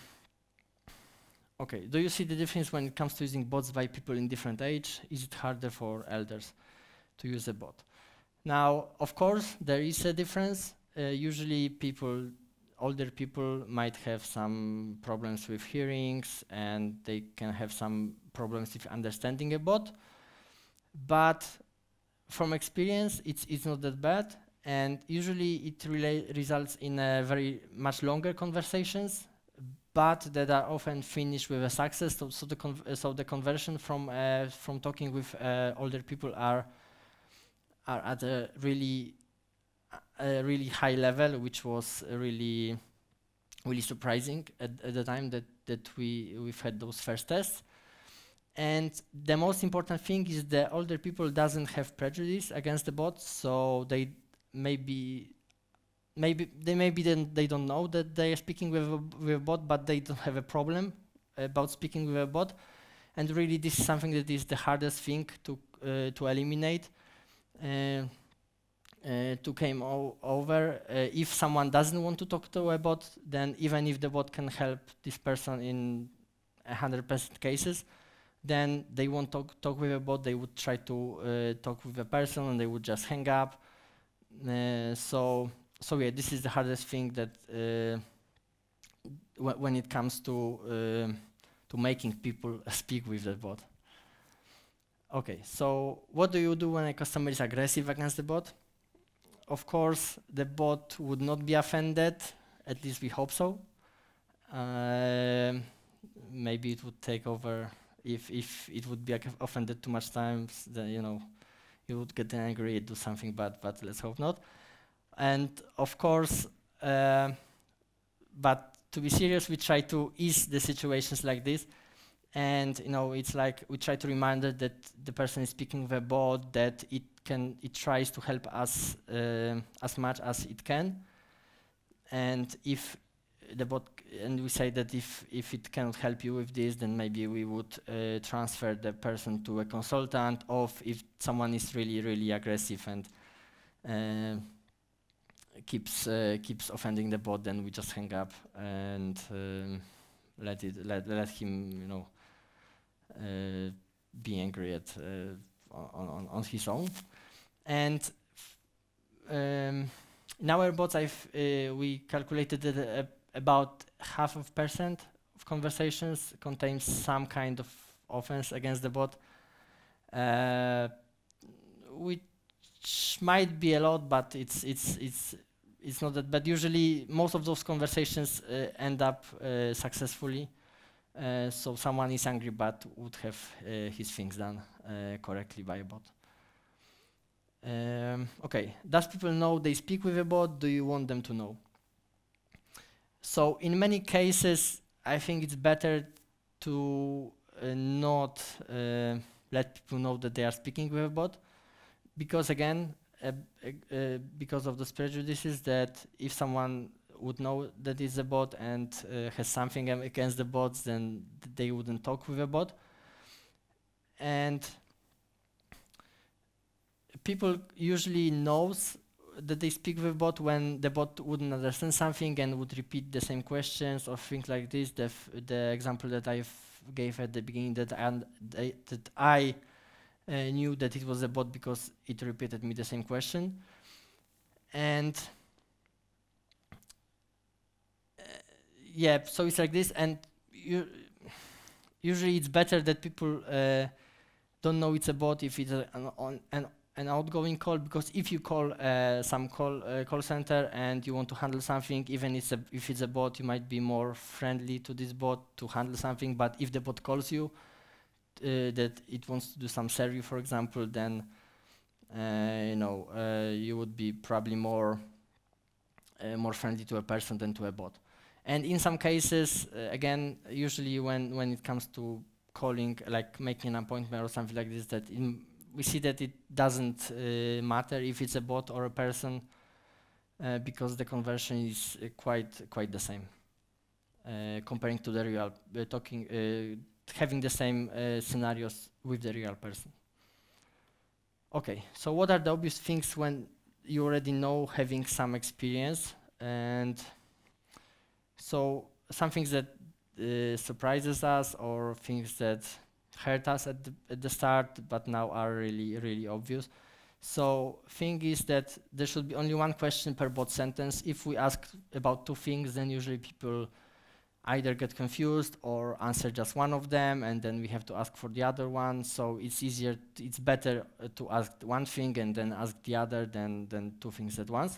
okay, do you see the difference when it comes to using bots by people in different age? Is it harder for elders to use a bot? Now, of course, there is a difference. Uh, usually people, older people might have some problems with hearings, and they can have some problems with understanding a bot. But from experience, it's, it's not that bad. And usually it results in a very much longer conversations, but that are often finished with a success. So, so the uh, so the conversion from uh, from talking with uh, older people are are at a really a really high level, which was really really surprising at, at the time that that we we've had those first tests. And the most important thing is the older people doesn't have prejudice against the bots, so they maybe maybe they maybe then they don't know that they are speaking with a, with a bot, but they don't have a problem about speaking with a bot. And really, this is something that is the hardest thing to uh, to eliminate, uh, uh, to come over. Uh, if someone doesn't want to talk to a bot, then even if the bot can help this person in a hundred percent cases, then they won't talk talk with a bot. They would try to uh, talk with a person, and they would just hang up. Uh, so, so yeah, this is the hardest thing that uh, w when it comes to uh, to making people speak with the bot. Okay, so what do you do when a customer is aggressive against the bot? Of course, the bot would not be offended. At least we hope so. Uh, maybe it would take over. If if it would be offended too much times, then you know. You would get angry, do something bad, but let's hope not. And of course, uh, but to be serious, we try to ease the situations like this. And you know, it's like we try to remind her that the person is speaking with a bot, that it can, it tries to help us uh, as much as it can. And if the bot, and we say that if if it cannot help you with this, then maybe we would uh, transfer the person to a consultant. Or if someone is really really aggressive and uh, keeps uh, keeps offending the bot, then we just hang up and um, let it let let him you know uh, be angry at uh, on, on on his own. And um, in our bots, I've uh, we calculated that uh, about half of percent of conversations contains some kind of offense against the bot. Uh, which might be a lot, but it's it's it's it's not that bad. Usually, most of those conversations uh, end up uh, successfully. Uh, so someone is angry, but would have uh, his things done uh, correctly by a bot. Um, okay, does people know they speak with a bot? Do you want them to know? So in many cases, I think it's better to uh, not uh, let people know that they are speaking with a bot, because again, uh, uh, uh, because of those prejudices that if someone would know that it's a bot and uh, has something against the bots, then th they wouldn't talk with a bot. And people usually knows that they speak with a bot when the bot wouldn't understand something and would repeat the same questions or things like this. The, f the example that I gave at the beginning, that I, that I uh, knew that it was a bot because it repeated me the same question. And uh, yeah, so it's like this. And you, usually it's better that people uh, don't know it's a bot if it's a, an, on, an an outgoing call, because if you call uh, some call uh, call center and you want to handle something, even it's a, if it's a bot, you might be more friendly to this bot to handle something. But if the bot calls you uh, that it wants to do some survey, for example, then uh, you know uh, you would be probably more uh, more friendly to a person than to a bot. And in some cases, uh, again, usually when when it comes to calling, like making an appointment or something like this, that in we see that it doesn't uh, matter if it's a bot or a person, uh, because the conversion is uh, quite quite the same, uh, comparing to the real uh, talking, uh, having the same uh, scenarios with the real person. Okay, so what are the obvious things when you already know, having some experience? And so some things that uh, surprises us, or things that hurt us at the, at the start, but now are really, really obvious. So thing is that there should be only one question per bot sentence. If we ask about two things, then usually people either get confused or answer just one of them, and then we have to ask for the other one. So it's easier, t it's better uh, to ask one thing and then ask the other than, than two things at once.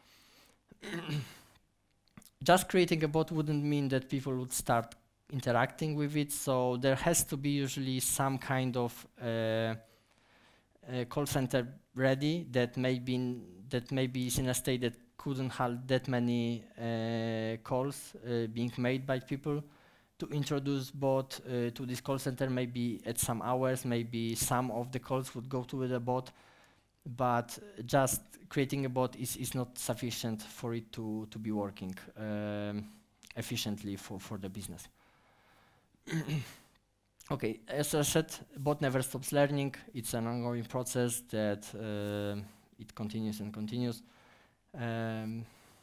Just creating a bot wouldn't mean that people would start interacting with it, so there has to be usually some kind of uh, uh, call center ready that may be in, that maybe is in a state that couldn't handle that many uh, calls uh, being made by people. To introduce bot uh, to this call center, maybe at some hours, maybe some of the calls would go to the bot, but just creating a bot is, is not sufficient for it to, to be working um, efficiently for, for the business. Okay, as I said, bot never stops learning. It's an ongoing process that uh, it continues and continues. Um,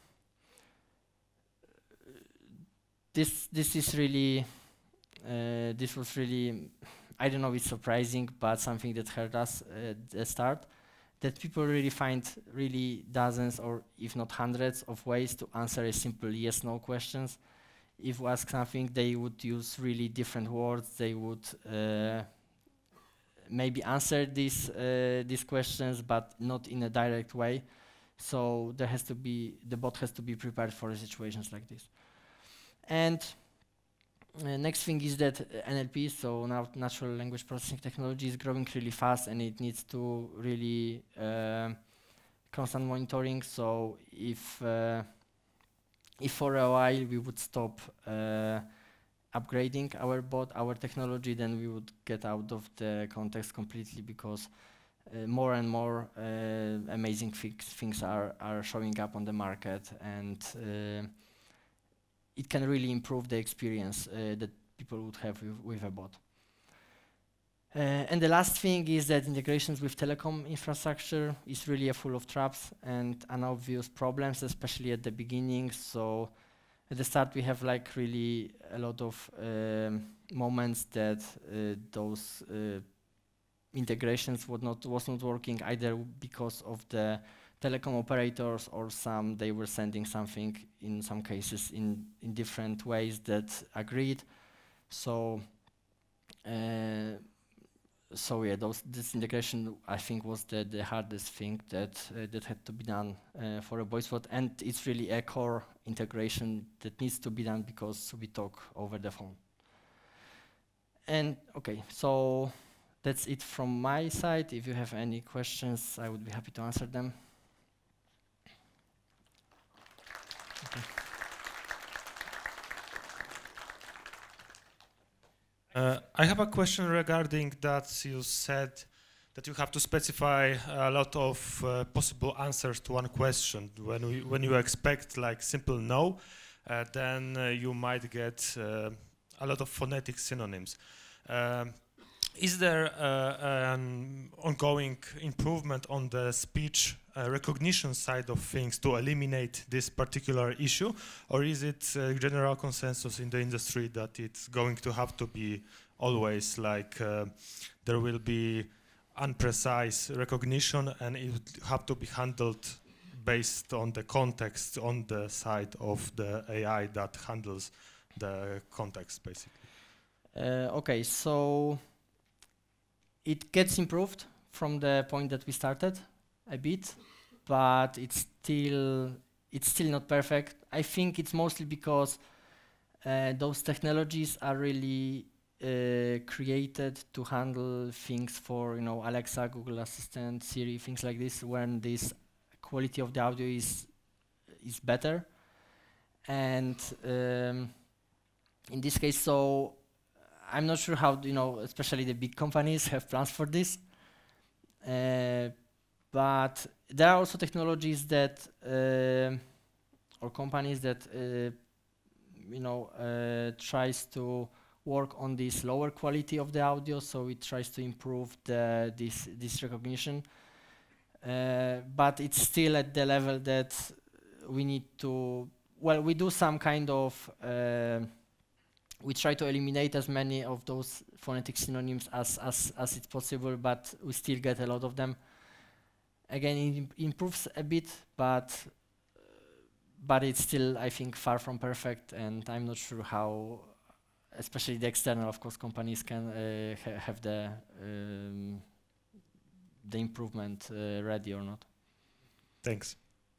this this is really uh, this was really, I don't know, it's surprising, but something that hurt us at the start, that people really find really dozens or if not hundreds of ways to answer a simple yes/no questions. If we ask something, they would use really different words. They would uh, maybe answer these uh, these questions, but not in a direct way. So there has to be, the bot has to be prepared for situations like this. And uh, next thing is that uh, N L P, so now natural language processing technology, is growing really fast, and it needs to really uh, constant monitoring. So if uh, if for a while we would stop uh, upgrading our bot, our technology, then we would get out of the context completely, because uh, more and more uh, amazing fix things are, are showing up on the market, and uh, it can really improve the experience uh, that people would have with, with a bot. Uh, and the last thing is that integrations with telecom infrastructure is really a full of traps and unobvious problems, especially at the beginning. So at the start, we have like really a lot of um, moments that uh, those uh, integrations would not was not working, either because of the telecom operators, or some they were sending something in some cases in in different ways that agreed. So. Uh, so yeah, those this integration I think was the the hardest thing that uh, that had to be done uh, for a voice bot, and it's really a core integration that needs to be done because we talk over the phone. And okay, so that's it from my side. If you have any questions, I would be happy to answer them. Okay. Uh, I have a question regarding that you said that you have to specify a lot of uh, possible answers to one question. When, we, when you expect like simple no, uh, then uh, you might get uh, a lot of phonetic synonyms. Um, is there uh, an ongoing improvement on the speech uh, recognition side of things to eliminate this particular issue, or is it uh, general consensus in the industry that it's going to have to be always like uh, there will be unprecise recognition and it would have to be handled based on the context on the side of the A I that handles the context, basically? Uh, okay, so it gets improved from the point that we started a bit, but it's still it's still not perfect. I think it's mostly because uh, those technologies are really uh, created to handle things for, you know, Alexa, Google Assistant, Siri, things like this, when this quality of the audio is is better. And um, in this case, so I'm not sure how, you know, especially the big companies have plans for this. Uh, but there are also technologies that, uh, or companies that, uh, you know, uh, tries to work on this lower quality of the audio, so it tries to improve the this this recognition. Uh, but it's still at the level that we need to. Well, we do some kind of. Uh, we try to eliminate as many of those phonetic synonyms as as as it's possible, but we still get a lot of them. Again, it im improves a bit, but uh, but it's still, I think, far from perfect, and I'm not sure how, especially the external, of course, companies can uh, ha have the um, the improvement uh, ready or not. Thanks.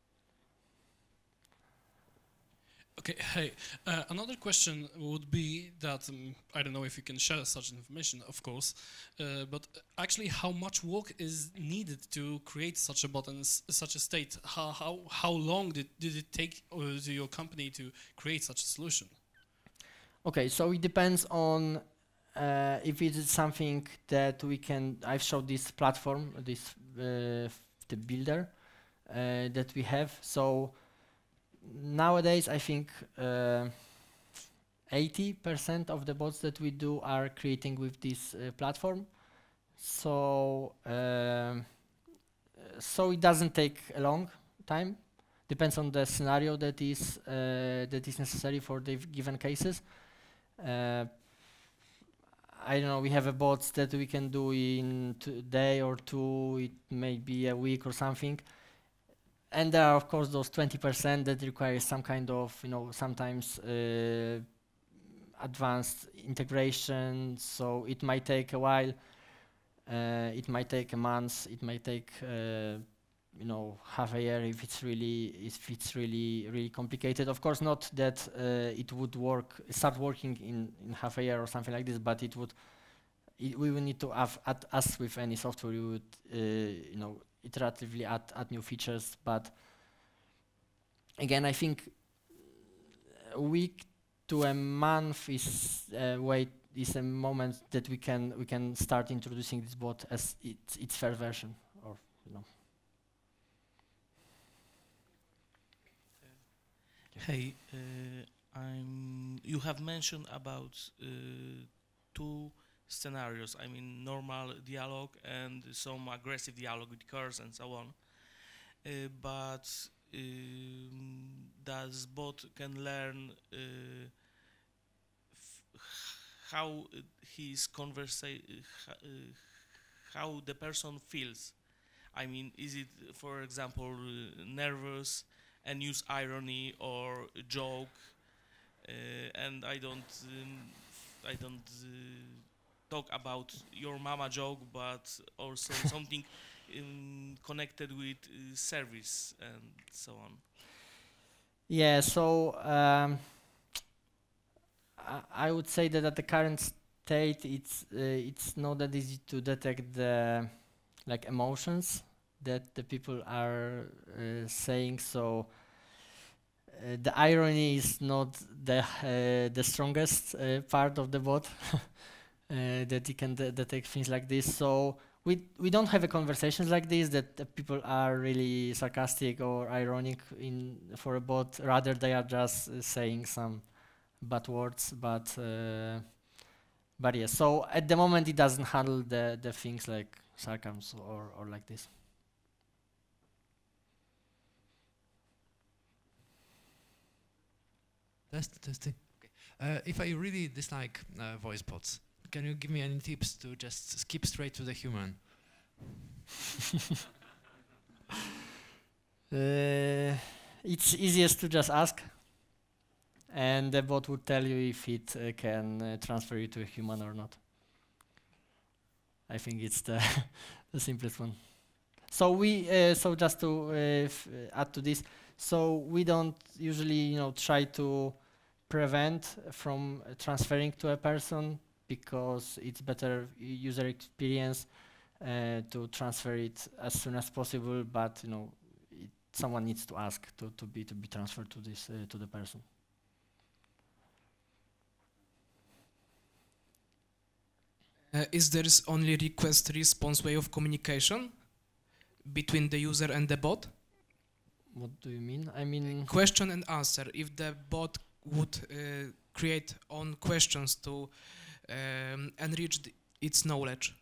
Okay, hey, uh, another question would be that, um, I don't know if you can share such information, of course, uh, but actually how much work is needed to create such a bot in such a state? How, how, how long did, did it take uh, to your company to create such a solution? Okay, so it depends on uh, if it is something that we can. I've showed this platform, this uh, the builder uh, that we have. So nowadays, I think eighty percent uh, of the bots that we do are creating with this uh, platform. So um, so it doesn't take a long time. Depends on the scenario that is uh, that is necessary for the given cases. Uh, I don't know, we have a bots that we can do in a day or two, it may be a week or something. And there are, of course, those twenty percent that require some kind of, you know, sometimes uh, advanced integration, so it might take a while, uh, it might take a month, it might take, uh, you know, half a year if it's really, if it's really, really complicated. Of course, not that uh, it would work, start working in, in half a year or something like this, but it would, it, we would need to have, add, as with any software, we would, uh, you know, iteratively add, add new features. But again, I think a week to a month is a way, is a moment that we can we can start introducing this bot as its its fair version, or you know. Hey, uh, I'm. You have mentioned about uh, two scenarios. I mean, normal dialogue and some aggressive dialogue with cars and so on. Uh, but um, does bot can learn uh, how his conversa uh, how the person feels? I mean, is it, for example, uh, nervous and use irony or a joke? Uh, and I don't, um, I don't. Uh, talk about your mama joke, but also something um, connected with uh, service and so on. Yeah, so um, I, I would say that at the current state, it's uh, it's not that easy to detect the like emotions that the people are uh, saying. So uh, the irony is not the uh, the strongest uh, part of the bot uh, that you can de detect things like this. So we we don't have a conversations like this that uh, people are really sarcastic or ironic in for a bot. Rather, they are just uh, saying some bad words. But uh, but yeah. So at the moment, it doesn't handle the the things like sarcasm or or like this. Test, testing. Okay. Uh, if I really dislike uh, voice bots, can you give me any tips to just skip straight to the human? uh, it's easiest to just ask, and the bot would tell you if it uh, can uh, transfer you to a human or not. I think it's the the simplest one. So we uh, so just to uh, f add to this, so we don't usually you know try to prevent from uh, transferring to a person, because it's better user experience uh, to transfer it as soon as possible. But you know, it, someone needs to ask to, to be to be transferred to this uh, to the person. Uh, is there is only request response way of communication between the user and the bot? What do you mean? I mean question and answer. If the bot would uh, create own questions to um, enrich the, its knowledge.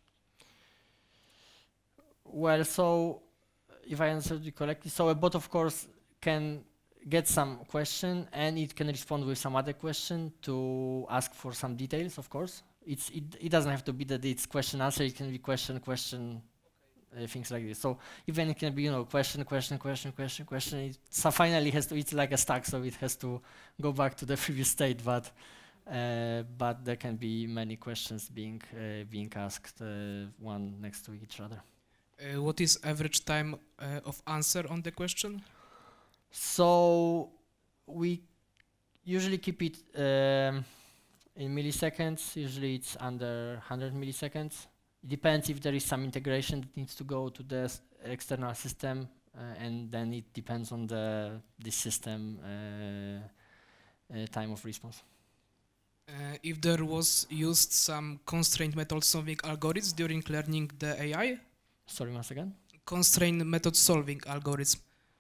Well, so if I answered you correctly, so a bot of course can get some question and it can respond with some other question to ask for some details. Of course, it's it, it doesn't have to be that it's question answer. It can be question question. Uh, things like this. So even it can be, you know, question, question, question, question, question. It so finally has to. It's like a stack, so it has to go back to the previous state. But uh, but there can be many questions being uh, being asked, uh, one next to each other. Uh, what is average time uh, of answer on the question? So we usually keep it um, in milliseconds. Usually it's under one hundred milliseconds. It depends if there is some integration that needs to go to the s external system, uh, and then it depends on the the system uh, uh, time of response. Uh, if there was used some constraint method solving algorithms during learning the A I? Sorry, once again? Constraint method solving algorithm.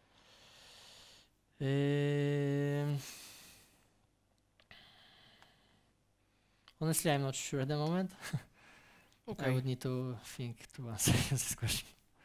Um, honestly, I'm not sure at the moment. Okay. I would need to think to answer this question.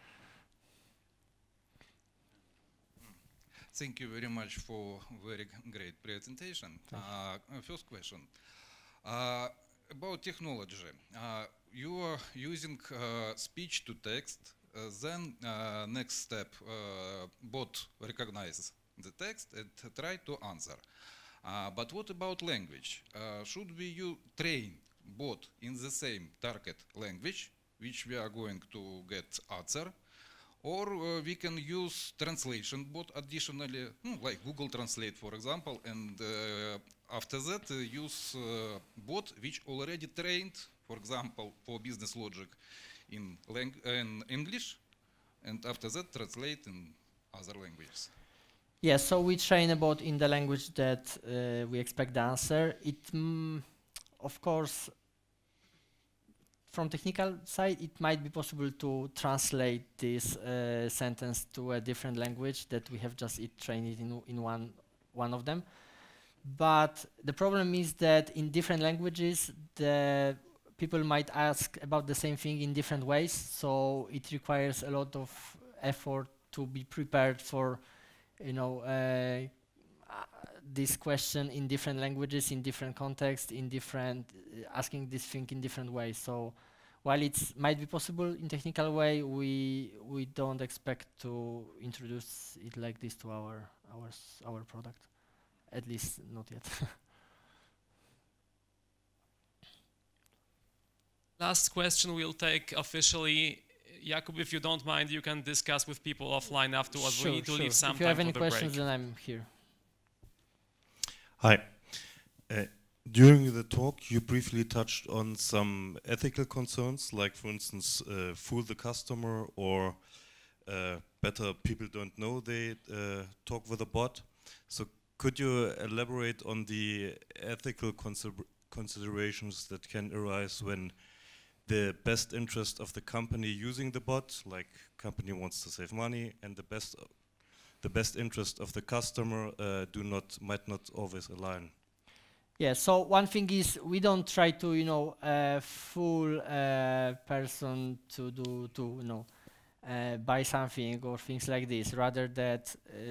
Thank you very much for very great presentation. Uh, first question. Uh, about technology. Uh, you are using uh, speech to text, uh, then uh, next step, uh, bot recognizes the text and try to answer. Uh, but what about language? Uh, should we you train bot in the same target language, which we are going to get answer, or uh, we can use translation bot additionally, hmm, like Google Translate, for example, and uh, after that uh, use uh, bot which already trained, for example, for business logic in, in English, and after that translate in other languages. Yeah, so we train a bot in the language that uh, we expect the answer. It, mm, of course, from technical side, it might be possible to translate this uh, sentence to a different language that we have just it trained it in in one one of them. But the problem is that in different languages, the people might ask about the same thing in different ways. So it requires a lot of effort to be prepared for, you know, uh, this question in different languages, in different contexts, in different uh, asking this thing in different ways. So while it might be possible in technical way, we we don't expect to introduce it like this to our our our product, at least not yet. Last question we'll take officially. Jakub, if you don't mind, you can discuss with people offline afterwards. Sure, we need to sure. leave some If you time have for any the questions, break. then I'm here. Hi. Uh, during the talk, you briefly touched on some ethical concerns, like, for instance, uh, fool the customer, or uh, better people don't know they uh, talk with a bot. So could you elaborate on the ethical consider considerations that can arise when the best interest of the company using the bot, like company wants to save money, and the best the best interest of the customer uh, do not might not always align? Yeah, so one thing is we don't try to, you know, uh, fool a person to do, to, you know, uh, buy something or things like this, rather that,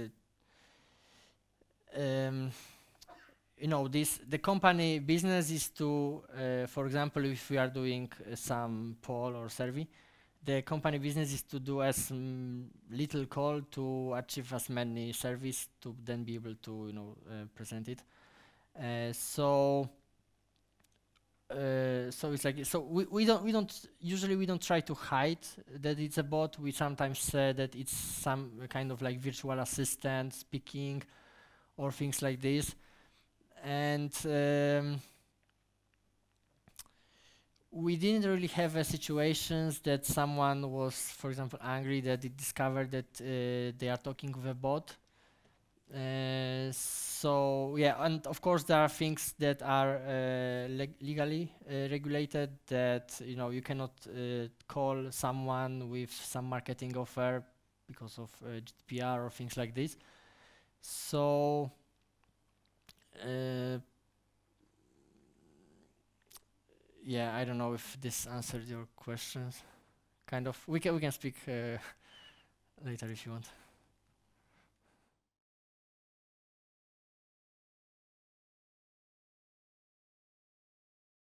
uh, um, you know, this, the company business is to, uh, for example, if we are doing uh, some poll or survey, the company business is to do as mm, little call to achieve as many service to then be able to, you know, uh, present it. Uh, so uh, so it's like, so we, we don't we don't usually we don't try to hide that it's a bot. We sometimes say that it's some kind of like virtual assistant speaking or things like this. And um, we didn't really have a situations that someone was, for example, angry that it discovered that uh, they are talking with a bot. Uh, so yeah, and of course there are things that are uh, leg legally uh, regulated, that, you know, you cannot uh, call someone with some marketing offer because of uh, G D P R or things like this. So uh, yeah, I don't know if this answered your questions. Kind of. We can we can speak uh, later if you want.